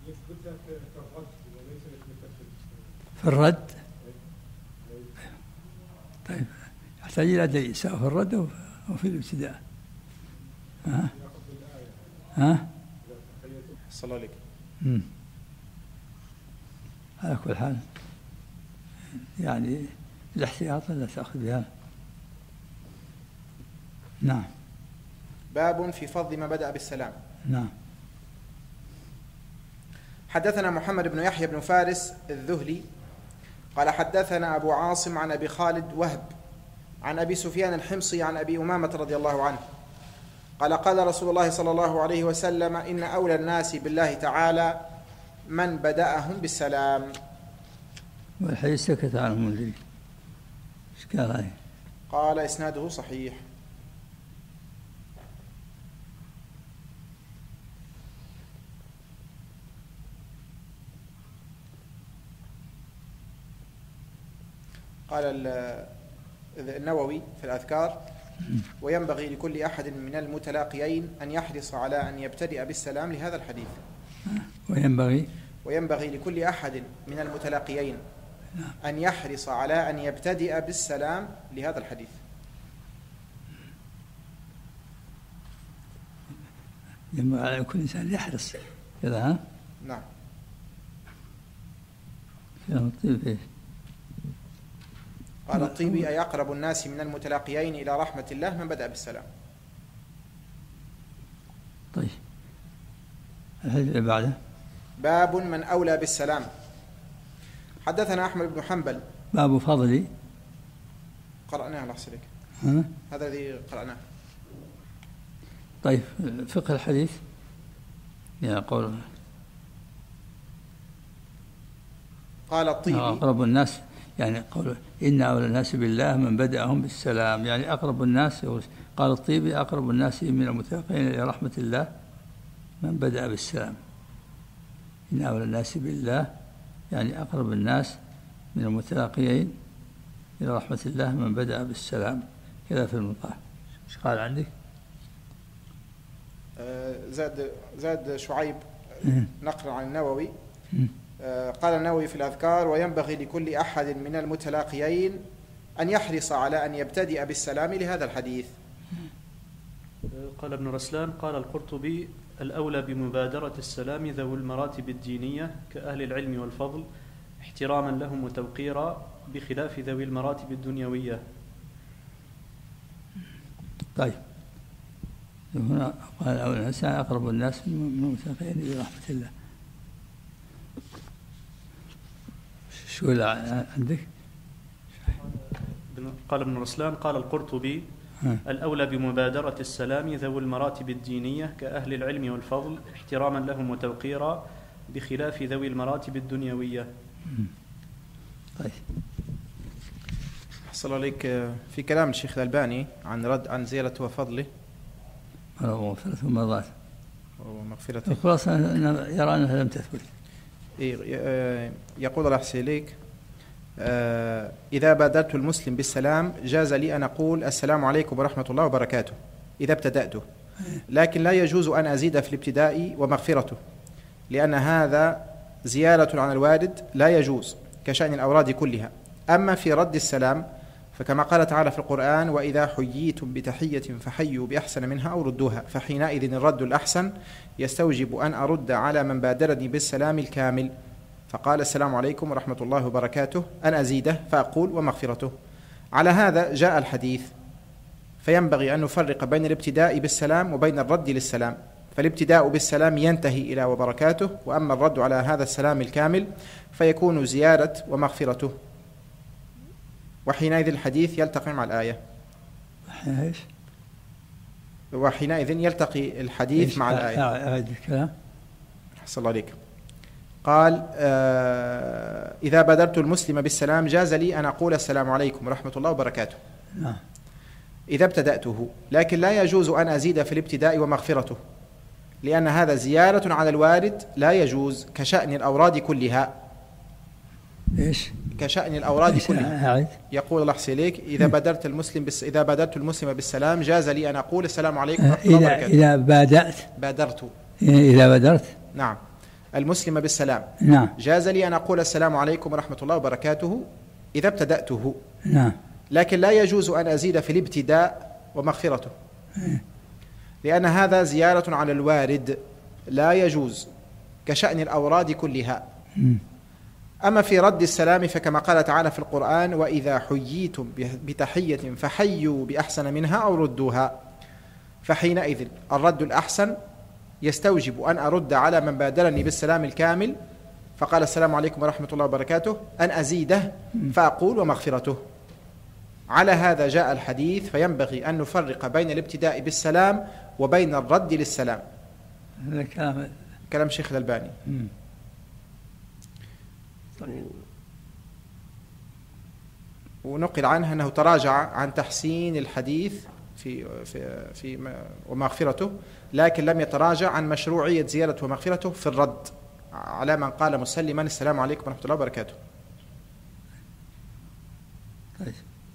في الرد. طيب، يحتاج إلى دليل سواء في الرد أو في الابتداء. ها؟ صلى الله عليك. على كل حال يعني الاحتياط لا تأخذ بها. نعم. باب في فضل ما بدأ بالسلام. نعم. حدثنا محمد بن يحيى بن فارس الذهلي قال حدثنا أبو عاصم عن أبي خالد وهب عن أبي سفيان الحمصي عن أبي أمامة رضي الله عنه قال قال رسول الله صلى الله عليه وسلم إن أولى الناس بالله تعالى من بدأهم بالسلام. والحديث سكت عنه المنذري. ايش قال عليه؟ قال إسناده صحيح. قال النووي في الأذكار وينبغي لكل أحد من المتلاقيين أن يحرص على أن يبتدئ بالسلام لهذا الحديث. وينبغي لكل أحد من المتلاقيين أن يحرص على أن يبتدئ بالسلام لهذا الحديث. ينبغي على كل إنسان يحرص كذا. ها؟ نعم. كلام الطيب إيش؟ قال الطيبي أي أقرب الناس من المتلاقيين إلى رحمة الله من بدأ بالسلام. طيب، الحديث اللي بعده باب من أولى بالسلام. حدثنا أحمد بن حنبل. باب فضلي قرأناه الله يحسنك. هذا الذي قرأناه. طيب، فقه الحديث يا قول قال الطيبي أقرب الناس، يعني قول إن أولى الناس بالله من بدأهم بالسلام، يعني أقرب الناس. قال الطيبي أقرب الناس من المتلاقين إلى رحمة الله من بدأ بالسلام. إن أولى الناس بالله يعني أقرب الناس من المتلاقين إلى رحمة الله من بدأ بالسلام. كذا في المطاح. ايش قال عندك؟ زاد شعيب نقلا عن النووي قال النووي في الأذكار: وينبغي لكل أحد من المتلاقيين أن يحرص على أن يبتدئ بالسلام لهذا الحديث. قال ابن رسلان: قال القرطبي: الأولى بمبادرة السلام ذوي المراتب الدينية كأهل العلم والفضل احتراما لهم وتوقيرا، بخلاف ذوي المراتب الدنيوية. طيب، هنا قال أول الإنسان أقرب الناس من المتقين برحمة الله. شو عندك؟ قال ابن رسلان: قال القرطبي: الأولى بمبادرة السلام ذوي المراتب الدينية كأهل العلم والفضل احتراما لهم وتوقيرا، بخلاف ذوي المراتب الدنيوية. طيب، حصل عليك في كلام الشيخ الألباني عن رد عن زيارة وفضله ومغفرته ومرضاته ومغفرته. الخلاصة يرى أنها لم تثبت. يقول الله يحسن إليك: إذا بادرت المسلم بالسلام جاز لي أن أقول السلام عليكم ورحمة الله وبركاته إذا ابتدأته، لكن لا يجوز أن أزيد في الابتداء ومغفرته، لأن هذا زيادة عن الوارد لا يجوز كشأن الأوراد كلها. أما في رد السلام فكما قال تعالى في القرآن: وإذا حييتم بتحية فحيوا بأحسن منها أو ردوها، فحينئذ الرد الأحسن يستوجب أن أرد على من بادرني بالسلام الكامل، فقال السلام عليكم ورحمة الله وبركاته، أن أزيده فأقول ومغفرته. على هذا جاء الحديث، فينبغي أن نفرق بين الابتداء بالسلام وبين الرد للسلام، فالابتداء بالسلام ينتهي إلى وبركاته، وأما الرد على هذا السلام الكامل فيكون زيادة ومغفرته، وحينئذ الحديث يلتقي مع الآية. وحينئذ يلتقي الحديث مع الآية. أعد الكلام. حصل عليك. قال: إذا بادرت المسلم بالسلام جاز لي أن أقول السلام عليكم ورحمة الله وبركاته إذا ابتدأته، لكن لا يجوز أن أزيد في الابتداء ومغفرته، لأن هذا زيادة على الوارد لا يجوز كشأن الأوراد كلها. إيش؟ كشأن الأوراد كلها. يقول الله يحسن إليك: إذا بادرت المسلم بالسلام جاز لي أن أقول السلام عليكم ورحمة الله وبركاته. إذا بادرت نعم المسلم بالسلام، نعم، جاز لي أن أقول السلام عليكم ورحمة الله وبركاته إذا ابتدأته، نعم، لكن لا يجوز أن أزيد في الابتداء ومغفرته، لأن هذا زيارة على الوارد لا يجوز كشأن الأوراد كلها. أما في رد السلام فكما قال تعالى في القرآن: وإذا حييتم بتحية فحيوا بأحسن منها أو ردوها، فحينئذ الرد الأحسن يستوجب أن أرد على من بادرني بالسلام الكامل، فقال السلام عليكم ورحمة الله وبركاته، أن أزيده فأقول ومغفرته. على هذا جاء الحديث، فينبغي أن نفرق بين الابتداء بالسلام وبين الرد للسلام. هذا كلام شيخ الألباني. ونقل عنه أنه تراجع عن تحسين الحديث في ومغفرته، لكن لم يتراجع عن مشروعية زيادة ومغفرته في الرد على من قال مسلما السلام عليكم ورحمة الله وبركاته. طيب،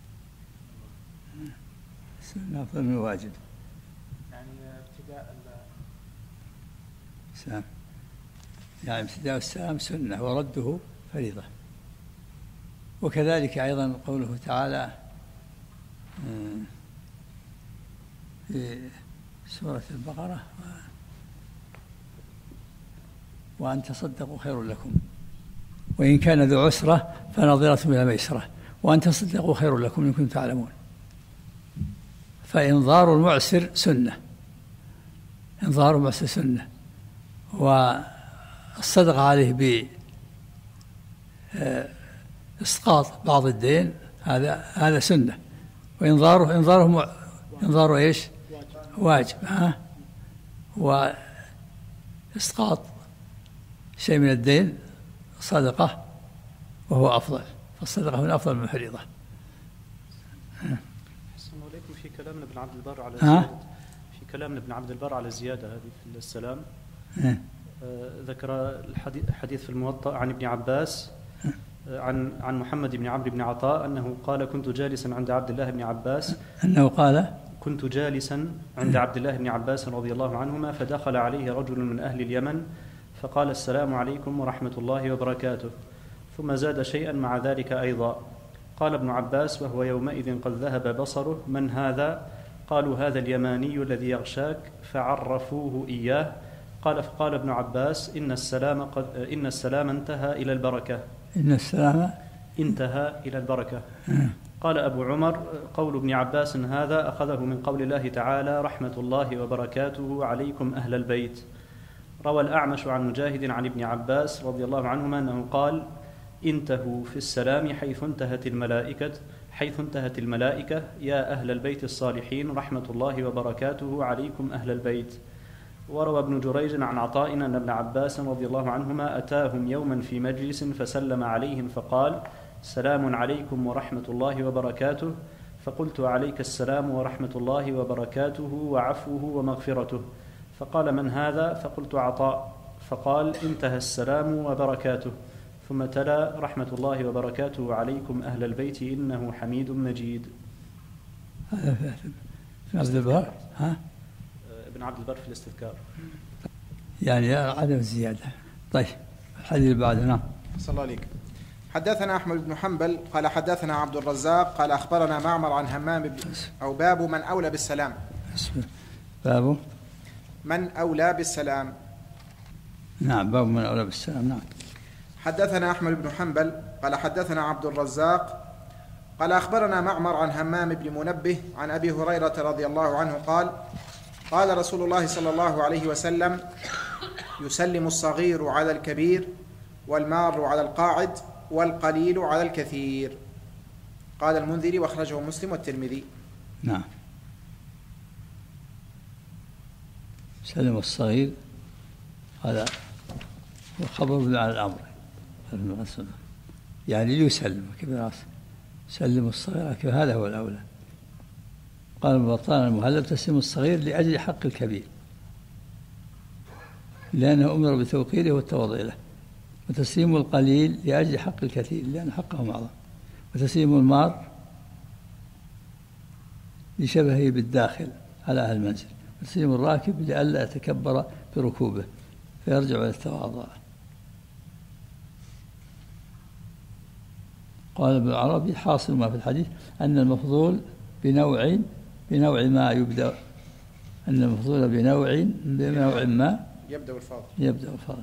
السنة أفضل من الواجب، يعني ابتداء السلام، يعني ابتداء السلام سنة ورده فريضة. وكذلك أيضا قوله تعالى في سورة البقرة: وأن تصدقوا خير لكم وإن كان ذو عسرة فنظرة إلى ميسرة وأن تصدقوا خير لكم إن كنتم تعلمون. فإنظار المعسر سنة، إنظار المعسر سنة، والصدق عليه بإسقاط بعض الدين هذا سنة، وإنظاره إيش؟ واجب. وإسقاط شيء من الدين صدقة وهو أفضل، فالصدقة من أفضل من الفريضة. حسن عليكم في كلام ابن عبد البر على الزيادة، في كلام ابن عبد البر على الزيادة هذه في السلام، ذكر الحديث في الموطأ عن ابن عباس عن محمد بن عمرو بن عطاء أنه قال كنت جالسا عند عبد الله بن عباس أنه قال كنت جالسا عند عبد الله بن عباس رضي الله عنهما فدخل عليه رجل من أهل اليمن فقال السلام عليكم ورحمة الله وبركاته، ثم زاد شيئا مع ذلك أيضا. قال ابن عباس وهو يومئذ قد ذهب بصره: من هذا؟ قالوا هذا اليماني الذي يغشاك، فعرفوه إياه. فقال ابن عباس إن السلام انتهى إلى البركة. إن السلام انتهى إلى البركة. قال أبو عمر: قول ابن عباس هذا أخذه من قول الله تعالى: رحمة الله وبركاته عليكم أهل البيت. روى الأعمش عن مجاهد عن ابن عباس رضي الله عنهما أنه قال: انتهوا في السلام حيث انتهت الملائكة يا أهل البيت الصالحين رحمة الله وبركاته عليكم أهل البيت. وروى ابن جريج عن عطاء أن ابن عباس رضي الله عنهما أتاهم يوما في مجلس فسلم عليهم فقال: سلام عليكم ورحمة الله وبركاته. فقلت: عليك السلام ورحمة الله وبركاته وعفوه ومغفرته. فقال: من هذا؟ فقلت: عطاء. فقال: انتهى السلام وبركاته. ثم تلا: رحمة الله وبركاته عليكم أهل البيت إنه حميد مجيد. هذا في عبد البر، ها؟ ابن عبد البر في الاستذكار، يعني عدم الزيادة. طيب الحديث اللي بعده. نعم. صلى الله عليك. حدثنا أحمد بن حنبل قال حدثنا عبد الرزاق قال أخبرنا معمر عن همام أو باب من أولى بالسلام. باب من أولى بالسلام. نعم، باب من أولى بالسلام. نعم. حدثنا أحمد بن حنبل قال حدثنا عبد الرزاق قال أخبرنا معمر عن همام بن منبه عن أبي هريرة رضي الله عنه قال: قال رسول الله صلى الله عليه وسلم: يسلم الصغير على الكبير والمار على القاعد والقليل على الكثير. قال المنذري واخرجه مسلم والترمذي. نعم. سلم الصغير هذا خبر على الأمر، يعني يسلم كبير سلم الصغير، هذا هو الأولى. قال ابن بطال المهلب: تسليم الصغير لأجل حق الكبير، لأنه أمر بتوقيره والتواضع له، وتسليم القليل لأجل حق الكثير لأن حقهم أعظم، وتسليم المار لشبهه بالداخل على أهل المنزل، وتسليم الراكب لئلا يتكبر بركوبه فيرجع إلى التواضع. قال ابن العربي: حاصل ما في الحديث أن المفضول بنوع ما يبدأ، أن المفضول بنوع ما يبدأ الفاضل.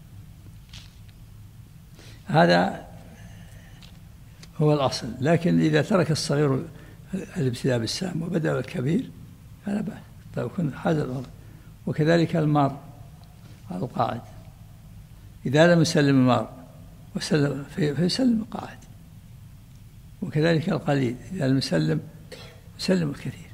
هذا هو الأصل، لكن إذا ترك الصغير الابتداء بالسلام وبدأ الكبير فلا بأس، طيب يكون هذا الوضع. وكذلك المار على القاعد، إذا لم يسلم المار وسلم فيسلم القاعد، وكذلك القليل إذا لم يسلم الكثير.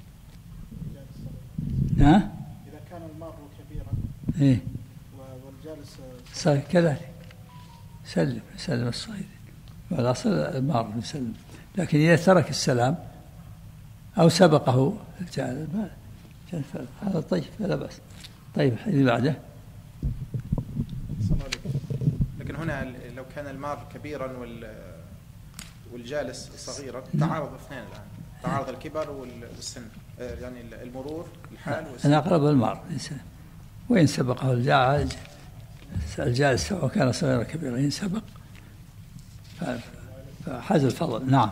إذا كان المار كبيرا والجالس صغير كذلك سلم الصغير، والأصل المار يسلم، لكن إذا ترك السلام أو سبقه هذا طيب فلا بأس. طيب اللي بعده. لكن هنا لو كان المار كبيرا والجالس صغيرا تعارض اثنين الآن، تعارض الكبر والسن، يعني المرور الحال والسن. أنا أقرب المار وإن سبقه الجالس سواء كان صغيرا كبيرا، إن سبق فحاز الفضل. نعم.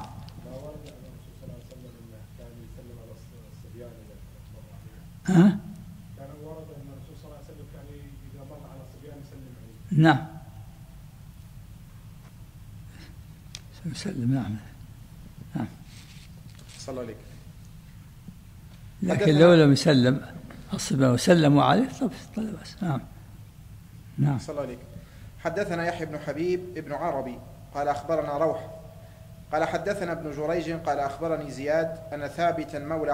ها؟ كان ورد أن الرسول صلى الله عليه وسلم كان إذا مر على الصبيان يسلم عليه. نعم. يسلم. نعم. صلى الله عليك. لكن لو لم يسلم الصبيان وسلموا عليه طلب بس. نعم. صلى الله عليك. حدثنا يحيى بن حبيب ابن عربي قال أخبرنا روح قال حدثنا ابن جريج قال أخبرني زياد أن ثابتا مولى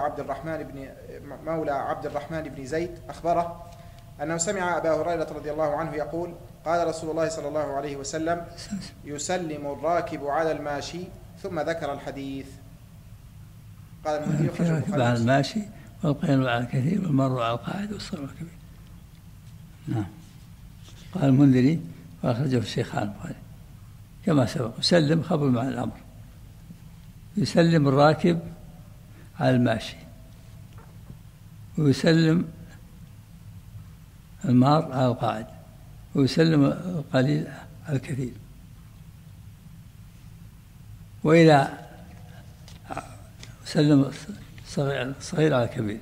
عبد الرحمن بن زيد أخبره أنه سمع أبا هريرة رضي الله عنه يقول: قال رسول الله صلى الله عليه وسلم: يسلم الراكب على الماشي، ثم ذكر الحديث. قال المنذري: على الماشي والقيل على الكثير والمر على القاعد والصغير والكبير. نعم. قال المنذري وأخرجه الشيخان. كما سبق. يسلم خبر مع الأمر. يسلم الراكب على الماشي، ويسلم المار على القاعد، ويسلم القليل على الكثير. وإذا سلم الصغير على الكبير،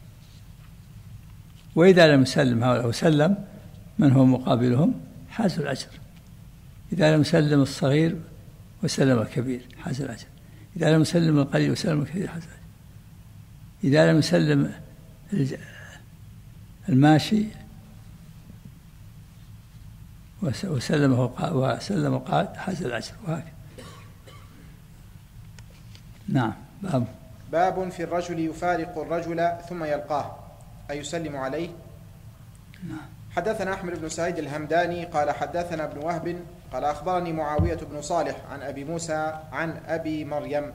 وإذا لم يسلم هؤلاء وسلم من هو مقابلهم حاز الأجر. إذا لم يسلم الصغير وسلم الكبير حاز الأجر. إذا لم يسلم القليل وسلم الكثير حاز الأجر. إذا لم يسلم الماشي وسلم القاعد حاز الأجر، وهكذا. نعم. باب في الرجل يفارق الرجل ثم يلقاه أيسلم عليه. نعم. حدثنا أحمد بن سعيد الهمداني قال حدثنا ابن وهب قال أخبرني معاوية بن صالح عن أبي موسى عن أبي مريم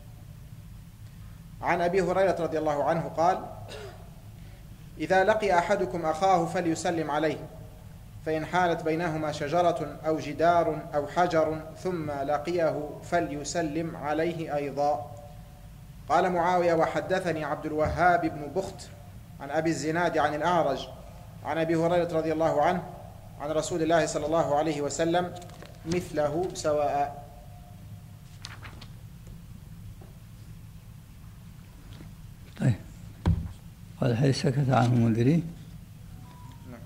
عن أبي هريرة رضي الله عنه قال: إذا لقي أحدكم أخاه فليسلم عليه، فإن حالت بينهما شجرة أو جدار أو حجر ثم لقيه فليسلم عليه أيضا. قال معاوية: وحدثني عبد الوهاب بن بخت عن أبي الزناد عن الأعرج عن أبي هريرة رضي الله عنه عن رسول الله صلى الله عليه وسلم مثله سواء. طيب. قال: هل سكت عنه المنذري؟ نعم.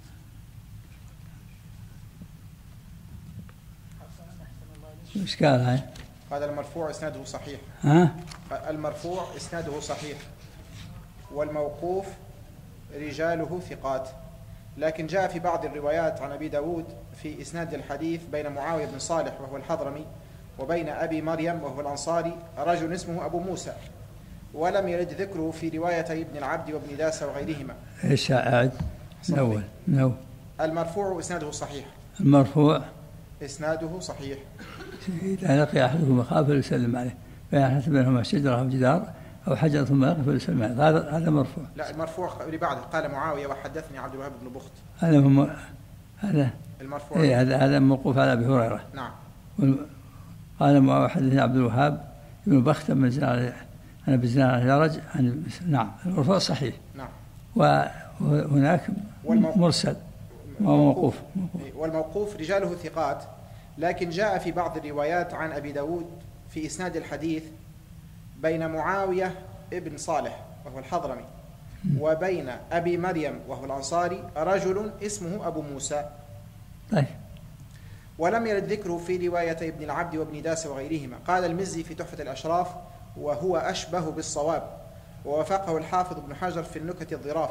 ايش قال هاي؟ قال: المرفوع إسناده صحيح. المرفوع إسناده صحيح، والموقوف رجاله ثقات، لكن جاء في بعض الروايات عن أبي داود في إسناد الحديث بين معاوية بن صالح وهو الحضرمي وبين أبي مريم وهو الأنصاري رجل اسمه أبو موسى، ولم يرد ذكره في رواية ابن العبد وابن داس وغيرهما. ايش أعد؟ نو. المرفوع إسناده صحيح. المرفوع إسناده صحيح. إذا لقي أحدكم أخاه فليسلم عليه، فإن حدث بينهما شجرة أو جدار أو حجر ثم لقي فليسلم عليه. هذا مرفوع. لا، المرفوع اللي بعده قال معاوية: وحدثني عبد الوهاب بن بخت. هذا المرفوع. هذا موقوف على أبي هريرة. نعم. قال معاوية: حدثني عبد الوهاب بن بخت من زناد عن أبي الزناد عن الأعرج عن. نعم. المرفوع صحيح. نعم. وهناك مرسل وموقوف. والموقوف رجاله ثقات، لكن جاء في بعض الروايات عن أبي داود في إسناد الحديث بين معاوية ابن صالح وهو الحضرمي وبين أبي مريم وهو الأنصاري رجل اسمه أبو موسى. طيب. ولم يرد ذكره في رواية ابن العبد وابن داس وغيرهما. قال المزي في تحفة الأشراف: وهو أشبه بالصواب، ووافقه الحافظ ابن حجر في النكت الظراف.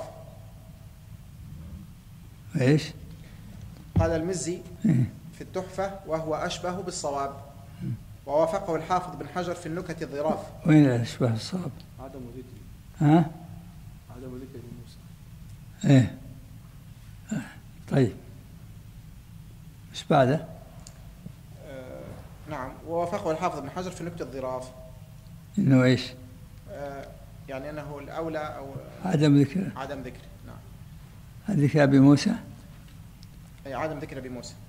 إيش؟ قال المزي في التحفة: وهو أشبه بالصواب، ووافقه الحافظ ابن حجر في النكت الظراف. وين أشبه بالصواب؟ عدم ذكر. عدم ذكر موسى. طيب. ايش بعده؟ نعم. ووافقه الحافظ ابن حجر في نكت الظراف. إنه إيش؟ يعني أنه الأولى أو عدم ذكر. نعم. ذكر أبي موسى. أي عدم ذكر أبي موسى.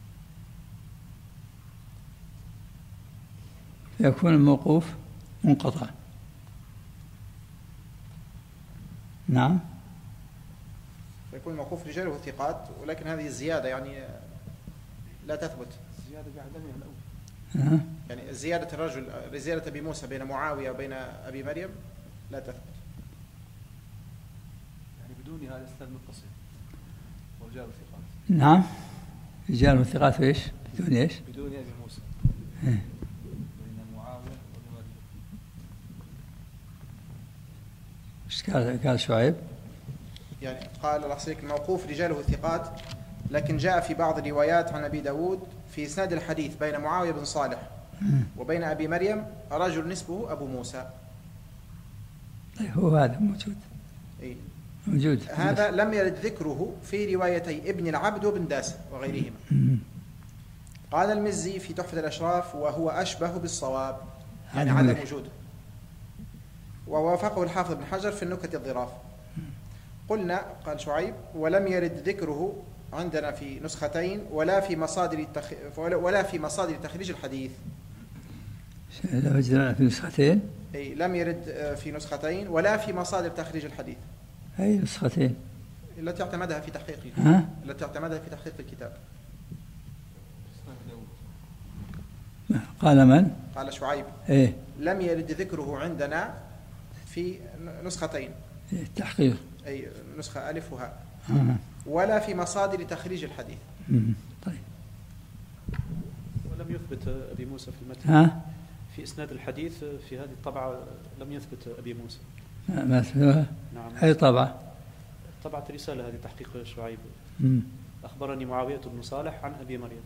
يكون الموقوف منقطع. نعم. يكون الموقوف رجاله ثقات، ولكن هذه الزيادة يعني لا تثبت. زيادة بعدمها الأول. يعني زيادة الرجل، زيادة أبي موسى بين معاوية وبين أبي مريم لا تثبت. يعني بدون هذا الإسناد متصل ورجال الثقات. نعم. رجال الثقات ايش؟ بدون ايش؟ بدون أبي موسى. بين معاوية وأبي مريم. ايش قال شعيب؟ يعني قال الأصيل الموقوف رجاله ثقات، لكن جاء في بعض الروايات عن أبي داود في إسناد الحديث بين معاوية بن صالح وبين أبي مريم رجل نسبه أبو موسى. طيب، هو هذا موجود. موجود. هذا لم يرد ذكره في روايتي ابن العبد وابن داس وغيرهما. قال المزي في تحفة الأشراف: وهو أشبه بالصواب، يعني عدم وجوده. ووافقه الحافظ بن حجر في النكت الظراف. قلنا، قال شعيب: ولم يرد ذكره عندنا في نسختين ولا في مصادر تخريج الحديث. لم يرد في نسختين. أي لم يرد في نسختين ولا في مصادر تخريج الحديث. أي نسختين؟ التي اعتمدها في تحقيق الكتاب. قال من؟ قال شعيب. إيه؟ لم يرد ذكره عندنا في نسختين. التحقيق. أي نسخة ألف وهاء. ولا في مصادر تخريج الحديث. طيب. ولم يثبت أبي موسى في المتن. في إسناد الحديث في هذه الطبعة لم يثبت أبي موسى. ما أثبتها؟ نعم. أي طبعة؟ طبعة رسالة هذه تحقيق شعيب. أخبرني معاوية بن صالح عن أبي مريم.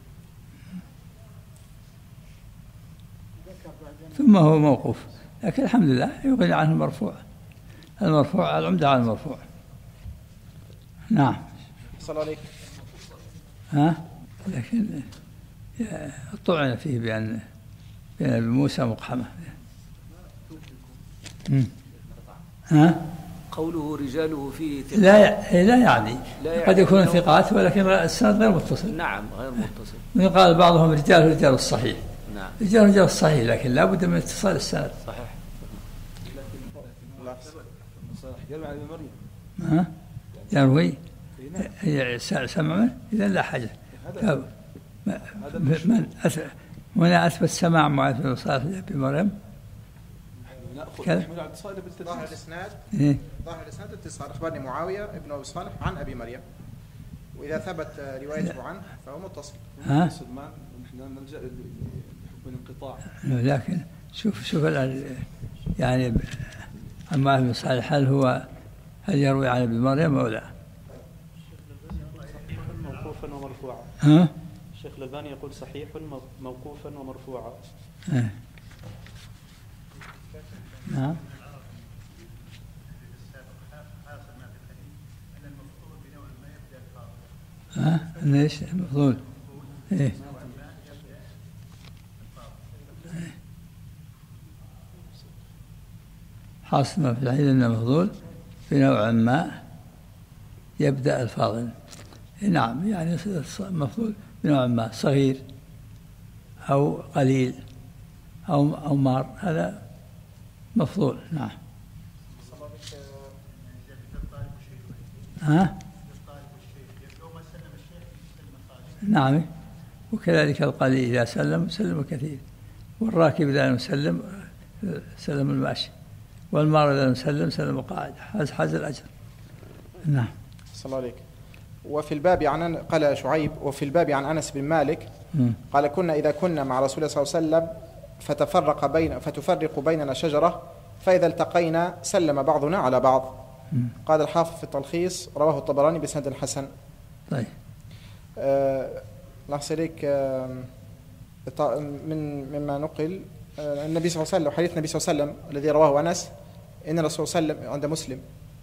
ثم هو موقوف، لكن الحمد لله يغني عنه المرفوع العمدة على المرفوع. نعم. صلى عليك. لكن طعن فيه بأن أبي موسى مقحمة. قوله رجاله فيه ثقات لا يعني قد يكون ثقات ولكن السند غير متصل. نعم غير متصل. من قال بعضهم رجال الصحيح. نعم. رجال الصحيح، لكن لا بد من اتصال السند. صحيح. يروي عن ابي مريم. يروي سمع منه، اذا لا حاجه. من اثبت سماع معاذ بن صالح لابي مريم؟ ظاهر الاسناد اتصال. اخبرني معاويه ابن ابي صالح عن ابي مريم، واذا ثبت روايته عنه فهو متصل. نحن نلجا لحكم الانقطاع. لكن شوف يعني معاذ بن صالح هل يروي عن ابي مريم او لا؟ موقوفا ومرفوعا. الشيخ الألباني يقول صحيح موقوفا ومرفوعا. نعم. ليش المفضول؟ ايه حاصل ما في الحديث أن المفضول بنوع ما يبدأ الفاضل. نعم، يعني المفضول بنوع ما صغير أو قليل أو مار، هذا مفضول. نعم. نعم، وكذلك القليل إذا سلم كثير، والراكب إذا لم يسلم سلم الماشي، والمار إذا لم سلم قاعد، حاز الأجر. نعم. صلى الله عليك. وفي الباب عن قال شعيب وفي الباب عن أنس بن مالك قال إذا كنا مع رسول الله صلى الله عليه وسلم فتفرق بيننا شجرة، فإذا التقينا سلم بعضنا على بعض. قال الحافظ في التلخيص رواه الطبراني بسند حسن. طيب. لحظة مما نقل النبي صلى الله عليه وسلم، حديث النبي صلى الله عليه وسلم الذي رواه أنس إن الرسول صلى الله عليه وسلم عند مسلم،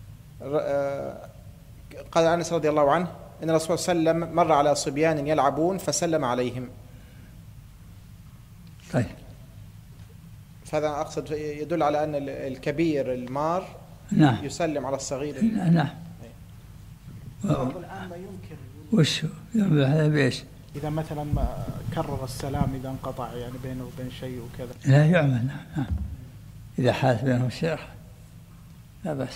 قال أنس رضي الله عنه إن الرسول صلى الله عليه وسلم مر على صبيان يلعبون فسلم عليهم. طيب. فهذا أقصد يدل على أن الكبير المار نعم يسلم على الصغير. نعم. بعض العامة ينكر. وش هذا بإيش؟ إذا مثلا ما كرر السلام إذا انقطع يعني بينه وبين شيء وكذا. لا يعمل. نعم. إذا حدث بينهم الشيخ لا بأس.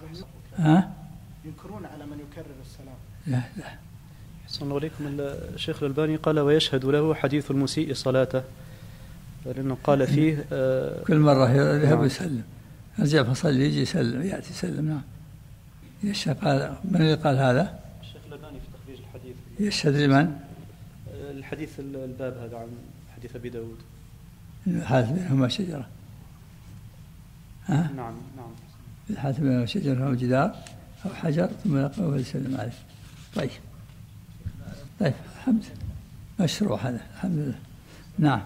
ينكرون على من يكرر السلام. لا. أحسن الله عليكم. الشيخ الألباني قال ويشهد له حديث المسيء صلاته، لأنه قال فيه كل مرة يذهب يسلم، يرجع فصلي يجي يسلم، يأتي يسلم. نعم. قال من اللي قال هذا؟ الشيخ الألباني في تخريج الحديث. يشهد لمن؟ الحديث الباب هذا عن حديث أبي داود. الحادث بينهما شجرة. نعم. الحادث بينهما شجرة أو جدار أو حجر ثم لقوه ويسلم عليه. طيب الحمد لله مشروع هذا الحمد لله. نعم.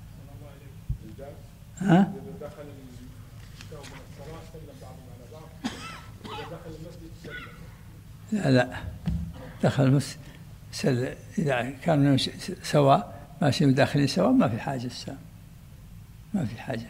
لا دخل المسجد إذا كانوا سواء ماشي داخلين سواء ما في حاجة السلام، ما في حاجة.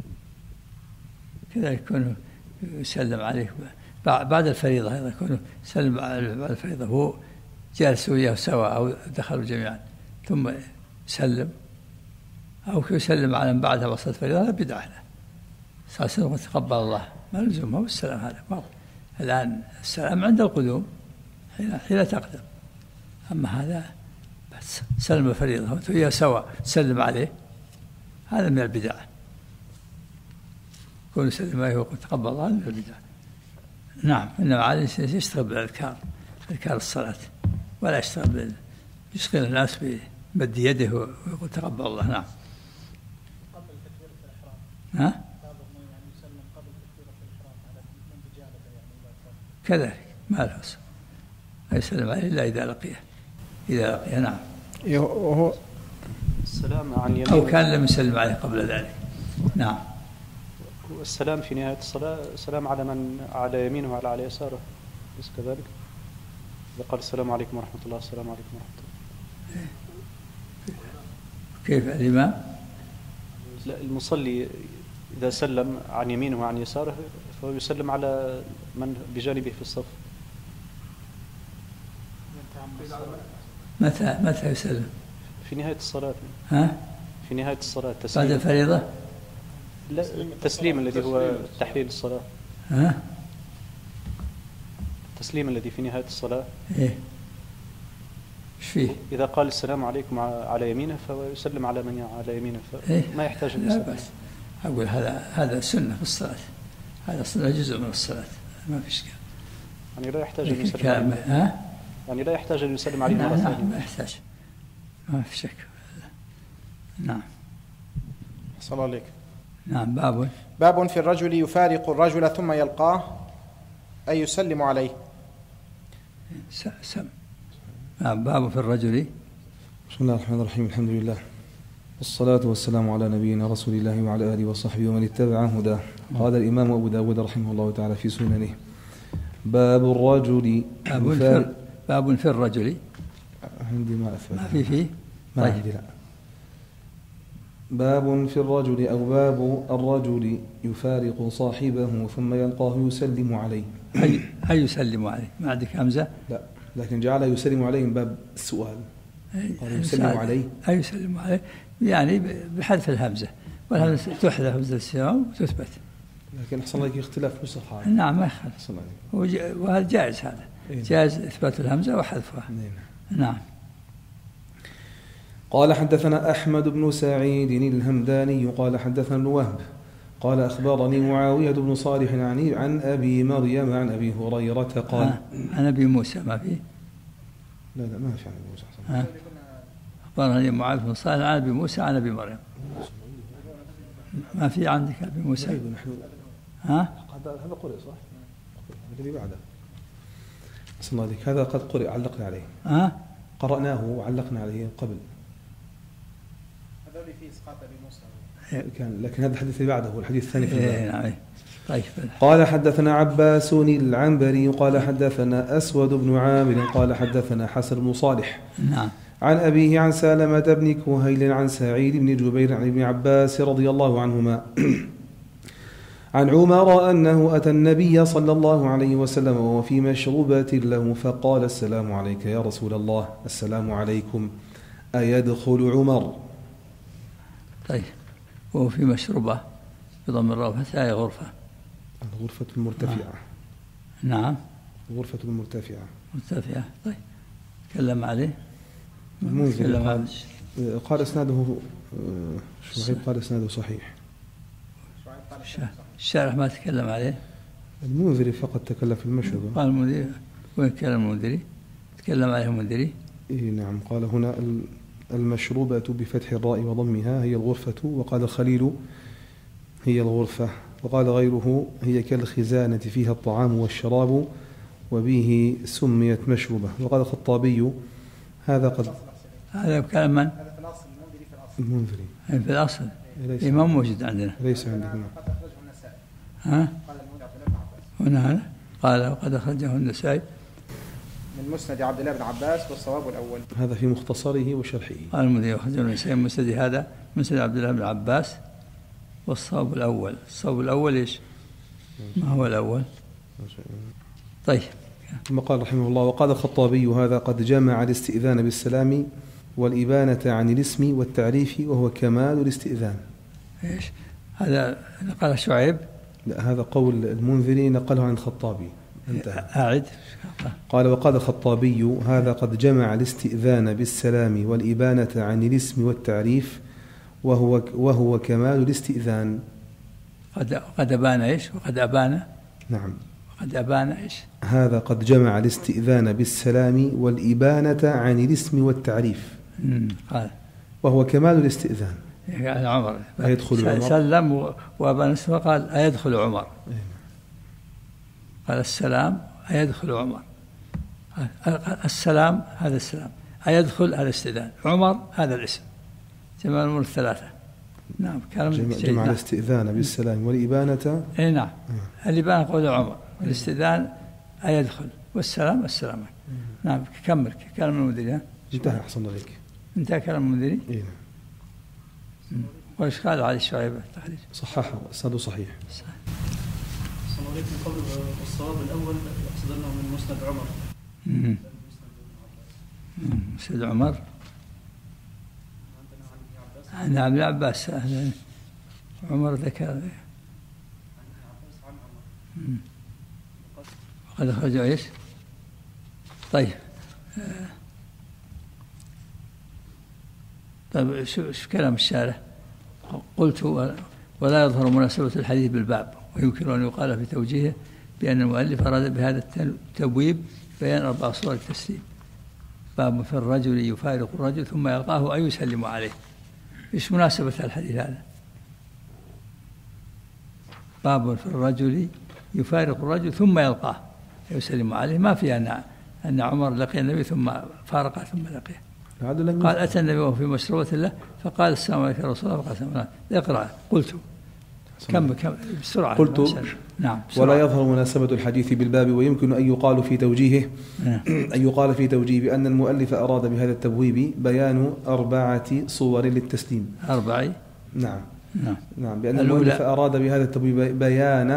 كذا يكون يسلم عليك بعد الفريضة، أيضا يكون يسلم بعد الفريضة هو جالسوا وياه سواء أو دخلوا جميعا ثم يسلم أو يسلم على من بعدها وصلت فريضة، هذا بدعة له. صلى الله عليه وسلم تقبل الله، ما لزومه والسلام. هذا ما الآن السلام عند القدوم حين تقدم، أما هذا بس سلم الفريضة وياه سواء سلم عليه، هذا من البدع. كل سلم عليه وقل تقبل الله من البدع. نعم، إنما عليه يشتغل بالأذكار، أذكار الصلاة، ولا يشتغل يشغل الناس بمد يده ويقول تقبل الله. نعم. قبل تكبيرة الإحرام. ها؟ يعني يسلم قبل تكبيرة الإحرام على من بجانبه يعني. كذلك ما له أصل، لا يسلم عليه إلا إذا لقيه. نعم. وهو السلام عن يمين أو كان لم يسلم عليه قبل ذلك. نعم. السلام في نهاية الصلاة السلام على من على يمينه وعلى على يساره، بس كذلك إذا قال السلام عليكم ورحمة الله السلام عليكم ورحمة الله. كيف الإمام؟ لا، المصلي إذا سلم عن يمينه وعن يساره فهو يسلم على من بجانبه في الصف. متى يسلم؟ في نهاية الصلاة. ها؟ في نهاية الصلاة بعد تسليم. الفريضة؟ لا، التسليم الذي هو تحليل الصلاة. ها؟ التسليم الذي في نهاية الصلاة. إيه؟ إيش فيه؟ إذا قال السلام عليكم على يمينه فهو يسلم على من على يمينه، فما يحتاج أن لا يسلم. بس أقول هذا سنة في الصلاة، هذا صلاة جزء من الصلاة، ما في إشكال. يعني لا يحتاج أن يسلم عليه. ها؟ يعني لا يحتاج أن يسلم عليه مرة ثانية. ما يحتاج، ما في شك. نعم. صلى الله عليك. نعم. باب في الرجل يفارق الرجل ثم يلقاه أي يسلم عليه. نعم. باب في الرجل. بسم الله الرحمن الرحيم، الحمد لله والصلاة والسلام على نبينا رسول الله وعلى آله وصحبه ومن اتبع هداه. قال الإمام أبو داود رحمه الله تعالى في سننه: باب الرجل باب في الرجل. عندي ما أثبت، ما فيه ما طيب. عندي لا. باب في الرجل أو باب الرجل يفارق صاحبه ثم يلقاه يسلم عليه. أي يسلم عليه؟ ما عندك همزة؟ لا، لكن جعل يسلم عليه من باب السؤال. قال يسلم عليه. أي يسلم عليه يعني بحذف الهمزة، والهمزة تحذف همزة السلام وتثبت. لكن أحسن لك اختلاف نسخ هذا. نعم، ما يخالف، وهذا جائز. هذا جائز إثبات الهمزة وحذفها. نعم. قال حدثنا أحمد بن سعيد الهمداني قال حدثنا ابن وهب قال أخبرني معاوية بن صالح عن أبي مريم عن أبي هريرة قال عن أبي موسى ما فيه؟ لا ما في عن أبي موسى. أخبرني معاوية بن صالح عن أبي موسى عن أبي مريم. ما في عندك أبي موسى؟ ها؟ هذا قرئ صح؟ الذي بعده. بسم الله عليك، هذا قد قرئ علقنا عليه. قرأناه وعلقنا عليه قبل. هذا اللي فيه إسقاط أبي موسى. كان، لكن هذا الحديث اللي بعده هو الحديث الثاني في الباب. نعم. طيب. قال حدثنا عباس العنبري قال حدثنا أسود بن عامر قال حدثنا حسن بن صالح. نعم. عن أبيه عن سالمة بن كهيل عن سعيد بن جبير عن ابن عباس رضي الله عنهما عن عمر أنه أتى النبي صلى الله عليه وسلم وهو في مشروبة له فقال: السلام عليك يا رسول الله. السلام عليكم. أيدخل عمر؟ طيب. وهو في مشروبة بضم الراء فتاة غرفة. الغرفة المرتفعة. نعم. الغرفة المرتفعة. مرتفعة. طيب. تكلم عليه. المنذر قال اسناده شعيب قال اسناده صحيح. الشارح ما تكلم عليه. المنذري فقط تكلم في المشروبة. قال المنذري. وين كان المنذري؟ تكلم عليه المنذري. نعم. قال هنا المشروبة بفتح الراء وضمها هي الغرفة، وقال الخليل هي الغرفة، وقال غيره هي كالخزانة فيها الطعام والشراب وبه سميت مشروبة. وقال الخطابي هذا كلام من؟ هذا في الأصل المنذري. في الأصل الإمام موجود عندنا. ليس عندنا. هنا قال وقد أخرجه النسائي من مسند عبد الله بن عباس، والصواب الأول. هذا في مختصره وشرحه. قال المدير أخرجه النسائي مسند هذا مسند عبد الله بن عباس، والصواب الأول. الصواب الأول إيش؟ ما هو الأول؟ طيب. ثم قال رحمه الله: وقال الخطابي: هذا قد جمع الاستئذان بالسلام والإبانة عن الاسم والتعريف وهو كمال الاستئذان. إيش هذا؟ قال شعيب؟ لا، هذا قول المنذري نقله عن الخطابي. انتهى. أعد. قال: وقال الخطابي: هذا قد جمع الاستئذان بالسلام والإبانة عن الاسم والتعريف وهو كمال الاستئذان. قد أبان إيش؟ وقد أبان. نعم. قد أبان إيش؟ هذا قد جمع الاستئذان بالسلام والإبانة عن الاسم والتعريف. قال وهو كمال الاستئذان. قال عمر أيدخل عمر؟ سلم وأبان اسمه قال أيدخل عمر. قال السلام أيدخل عمر. السلام هذا السلام، أيدخل هذا الاستئذان، عمر هذا الاسم، جمع الأمور الثلاثة. نعم. جمع الاستئذان بالسلام والإبانة. اي نعم. الإبانة قول عمر، والاستئذان أيدخل، والسلام السلام. نعم. كمل كلام المديري. انتهى. أحسن عليك. انتهى كلام المديري. اي نعم. وإيش قالوا على الشعيب التخريج؟ صححه، إسناده صحيح. السلام عليكم. قول الصواب الأول يقصد أنه من مسند عمر. مسند عمر عن ابن عباس. عمر ذكر وقد أخرجوا إيش؟ طيب شو كلام الشارح؟ قلت: ولا يظهر مناسبة الحديث بالباب، ويمكن أن يقال في توجيهه بأن المؤلف أراد بهذا التبويب بيان 4 صور التسليم. باب في الرجل يفارق الرجل ثم يلقاه أي يسلم عليه. إيش مناسبة الحديث هذا؟ باب في الرجل يفارق الرجل ثم يلقاه يسلم عليه، ما في أن عمر لقي النبي ثم فارقه ثم لقيه. قال: أتى النبي وهو في مشروبة له فقال: السلام عليكم يا رسول الله. فقال: السلام عليكم. اقرأ. قلت كم بسرعة. قلت: نعم. ولا يظهر مناسبة الحديث بالباب، ويمكن أن يقال في توجيهه بأن المؤلف أراد بهذا التبويب بيان 4 صور للتسليم. 4. نعم. بأن المؤلف أراد بهذا التبويب بيان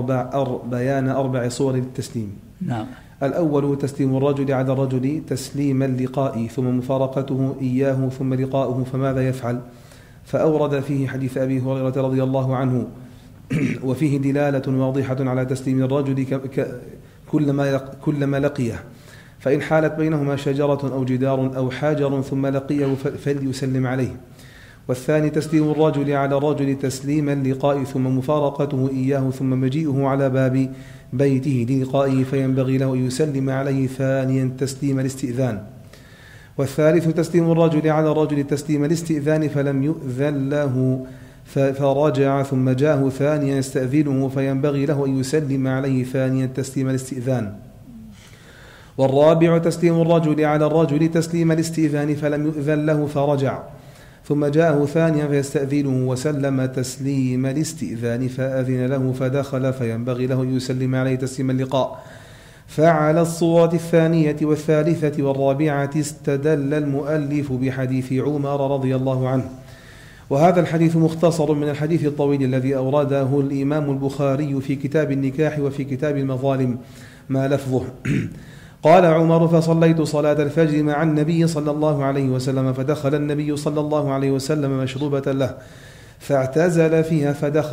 4 صور للتسليم. نعم. الأول تسليم الرجل على الرجل تسليم اللقاء، ثم مفارقته إياه، ثم لقاؤه، فماذا يفعل؟ فأورد فيه حديث أبي هريرة رضي الله عنه، وفيه دلالة واضحة على تسليم الرجل كلما لقيه، فإن حالت بينهما شجرة أو جدار أو حجر ثم لقيه فليسلم عليه. والثاني تسليم الرجل على الرجل تسليم اللقاء، ثم مفارقته إياه، ثم مجيئه على باب بيته للقائه، فينبغي له أن يسلم عليه ثانيا تسليم الاستئذان. والثالث تسليم الرجل على الرجل تسليم الاستئذان فلم يؤذن له فرجع ثم جاءه ثانيا يستأذنه، فينبغي له أن يسلم عليه ثانيا تسليم الاستئذان. والرابع تسليم الرجل على الرجل تسليم الاستئذان فلم يؤذن له فرجع ثم جاءه ثانيا فيستأذنه وسلم تسليم الاستئذان فأذن له فدخل، فينبغي له أن يسلم عليه تسليم اللقاء. فعلى الصورة الثانية والثالثة والرابعة استدل المؤلف بحديث عمر رضي الله عنه، وهذا الحديث مختصر من الحديث الطويل الذي أورده الإمام البخاري في كتاب النكاح وفي كتاب المظالم ما لفظه. قال عمر: فصليت صلاة الفجر مع النبي صلى الله عليه وسلم، فدخل النبي صلى الله عليه وسلم مشروبة له فاعتزل فيها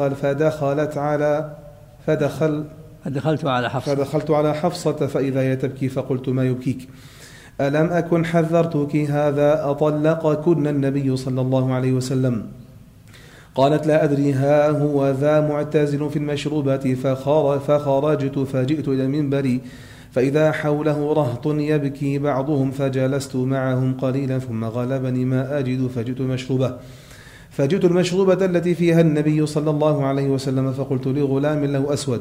فدخلت على حفصة فإذا هي تبكي، فقلت: ما يبكيك؟ ألم أكن حذرتك هذا أطلقكن النبي صلى الله عليه وسلم؟ قالت: لا أدري، ها هو ذا معتزل في المشروبات. فخرجت فجئت إلى المنبر فإذا حوله رهط يبكي بعضهم، فجلست معهم قليلا ثم غلبني ما أجد فجئت المشروبة التي فيها النبي صلى الله عليه وسلم، فقلت لغلام له أسود: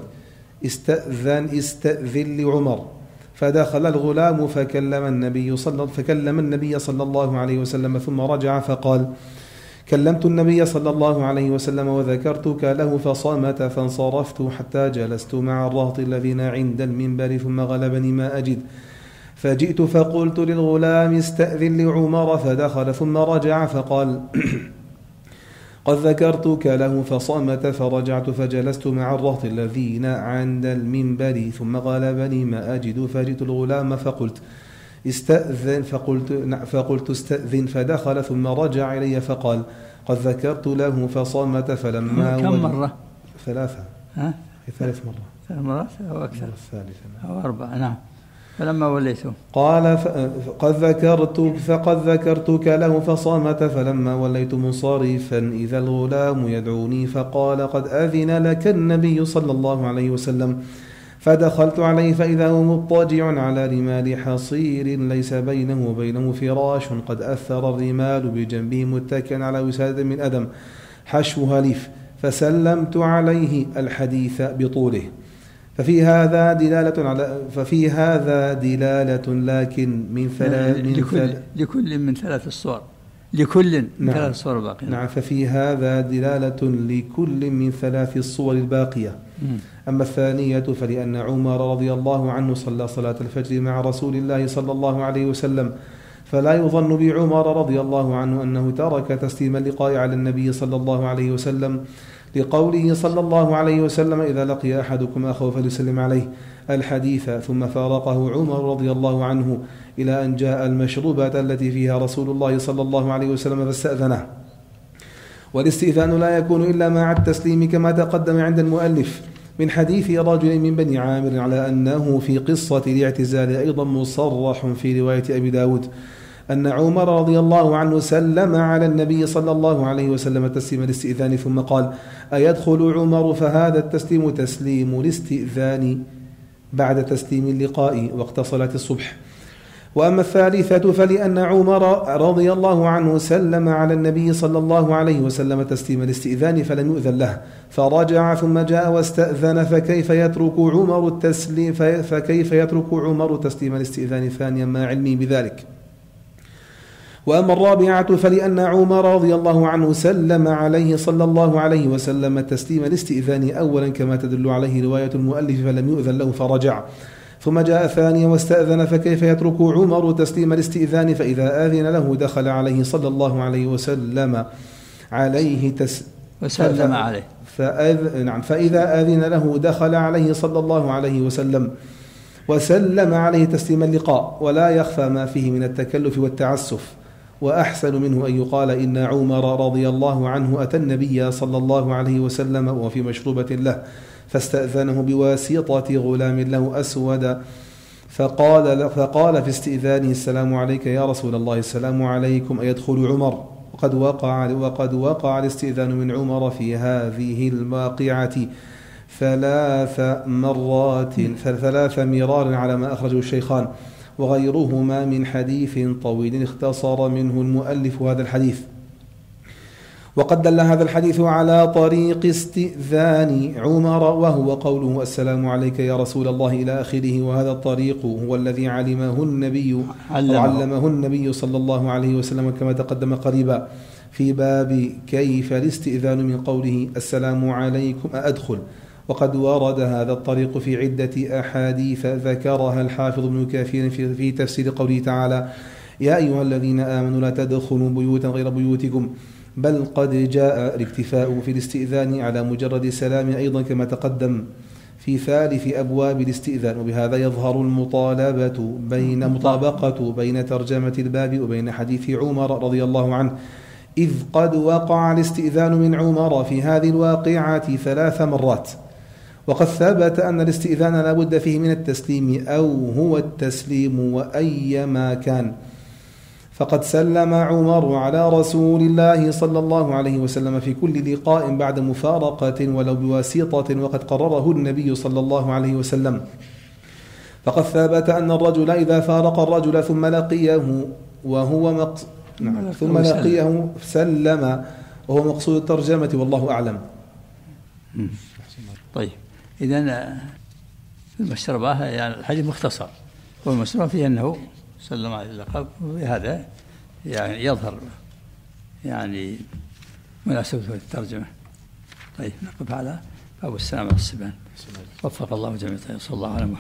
استأذن لعمر. فدخل الغلام فكلم النبي صلى الله عليه وسلم، ثم رجع فقال: كلمت النبي صلى الله عليه وسلم وذكرتك له فصمت، فانصرفت حتى جلست مع الرهط الذين عند المنبر ثم غلبني ما أجد، فجئت فقلت للغلام: استأذن لعمر. فدخل ثم رجع فقال: قد ذكرتك له فصمت فرجعت فجلست مع الرهط الذين عند المنبر ثم غلبني ما أجد فجئت الغلام فقلت استأذن فقلت استأذن فدخل ثم رجع إلي فقال قد ذكرت له فصمت فلما كم مرة؟ 3 ها؟ 3 مرات 3 مرات أو أكثر الثالثة أو 4 نعم. فلما وليته قال فقد ذكرتك له فصمت فلما وليت منصرفا إذا الغلام يدعوني فقال قد أذن لك النبي صلى الله عليه وسلم فدخلت عليه فإذا هو مضطجع على رمال حصير ليس بينه وبينه فراش قد أثر الرمال بجنبه متكئا على وسادة من أدم حشوها ليف فسلمت عليه الحديث بطوله ففي هذا دلالة لكن من لكل من 3 الصور لكل من 3 الصور الباقية. نعم ففي هذا دلالة لكل من 3 الصور الباقية. أما الثانية فلأن عمر رضي الله عنه صلى صلاة الفجر مع رسول الله صلى الله عليه وسلم فلا يظن بعمر رضي الله عنه أنه ترك تسليم اللقاء على النبي صلى الله عليه وسلم لقوله صلى الله عليه وسلم إذا لقي أحدكم أخوه فليسلم عليه الحديث. ثم فارقه عمر رضي الله عنه إلى أن جاء المشروبة التي فيها رسول الله صلى الله عليه وسلم فاستأذنه. والاستئذان لا يكون إلا مع التسليم كما تقدم عند المؤلف من حديث رجل من بني عامر على أنه في قصة الاعتزال أيضا مصرح في رواية أبي داود أن عمر رضي الله عنه سلم على النبي صلى الله عليه وسلم تسليم الاستئذان ثم قال أيدخل عمر فهذا التسليم تسليم الاستئذان بعد تسليم اللقاء وقت صلاة الصبح. وأما الثالثة فلأن عمر رضي الله عنه سلم على النبي صلى الله عليه وسلم تسليم الاستئذان فلم يؤذن له فرجع ثم جاء واستأذن فكيف يترك عمر تسليم الاستئذان ثانيا مع علمه بذلك. وأما الرابعة فلأن عمر رضي الله عنه سلم عليه صلى الله عليه وسلم تسليم الاستئذان أولا كما تدل عليه رواية المؤلف فلم يؤذن له فرجع ثم جاء ثانيا واستأذن فكيف يترك عمر تسليم الاستئذان فإذا آذن له دخل عليه صلى الله عليه وسلم وسلم عليه فإذا آذن له دخل عليه صلى الله عليه وسلم وسلم عليه تسليم اللقاء ولا يخفى ما فيه من التكلف والتعسف. وأحسن منه أن يقال إن عمر رضي الله عنه أتى النبي صلى الله عليه وسلم وفي مشروبة له فاستأذنه بواسطة غلام له أسود فقال في استئذانه السلام عليك يا رسول الله السلام عليكم أيدخل عمر. وقد وقع الاستئذان من عمر في هذه الواقعة 3 مرار على ما أخرجه الشيخان وغيرهما من حديث طويل اختصر منه المؤلف هذا الحديث. وقد دل هذا الحديث على طريق استئذان عمر وهو قوله السلام عليك يا رسول الله إلى آخره وهذا الطريق هو الذي علمه النبي صلى الله عليه وسلم كما تقدم قريبا في باب كيف الاستئذان من قوله السلام عليكم أدخل. وقد ورد هذا الطريق في عدة أحاديث ذكرها الحافظ ابن كثير في تفسير قوله تعالى يا أيها الذين آمنوا لا تدخلوا بيوتا غير بيوتكم بل قد جاء الاكتفاء في الاستئذان على مجرد السلام أيضا كما تقدم في ثالث أبواب الاستئذان. وبهذا يظهر المطابقة بين ترجمة الباب وبين حديث عمر رضي الله عنه إذ قد وقع الاستئذان من عمر في هذه الواقعة 3 مرات. وقد ثبت أن الاستئذان لا بد فيه من التسليم أو هو التسليم وأيما كان. فقد سلم عمر على رسول الله صلى الله عليه وسلم في كل لقاء بعد مفارقة ولو بواسطة وقد قرره النبي صلى الله عليه وسلم. فقد ثبت أن الرجل إذا فارق الرجل ثم لقيه سلم وهو مقصود الترجمة والله أعلم. طيب إذن المشربة يعني الحديث مختصر والمشربة فيه أنه سلم على اللقب وبهذا يعني يظهر يعني مناسبة الترجمة. طيب نقف على باب السلام على الصبيان. وفق الله جميعا صلى الله عليه وسلم.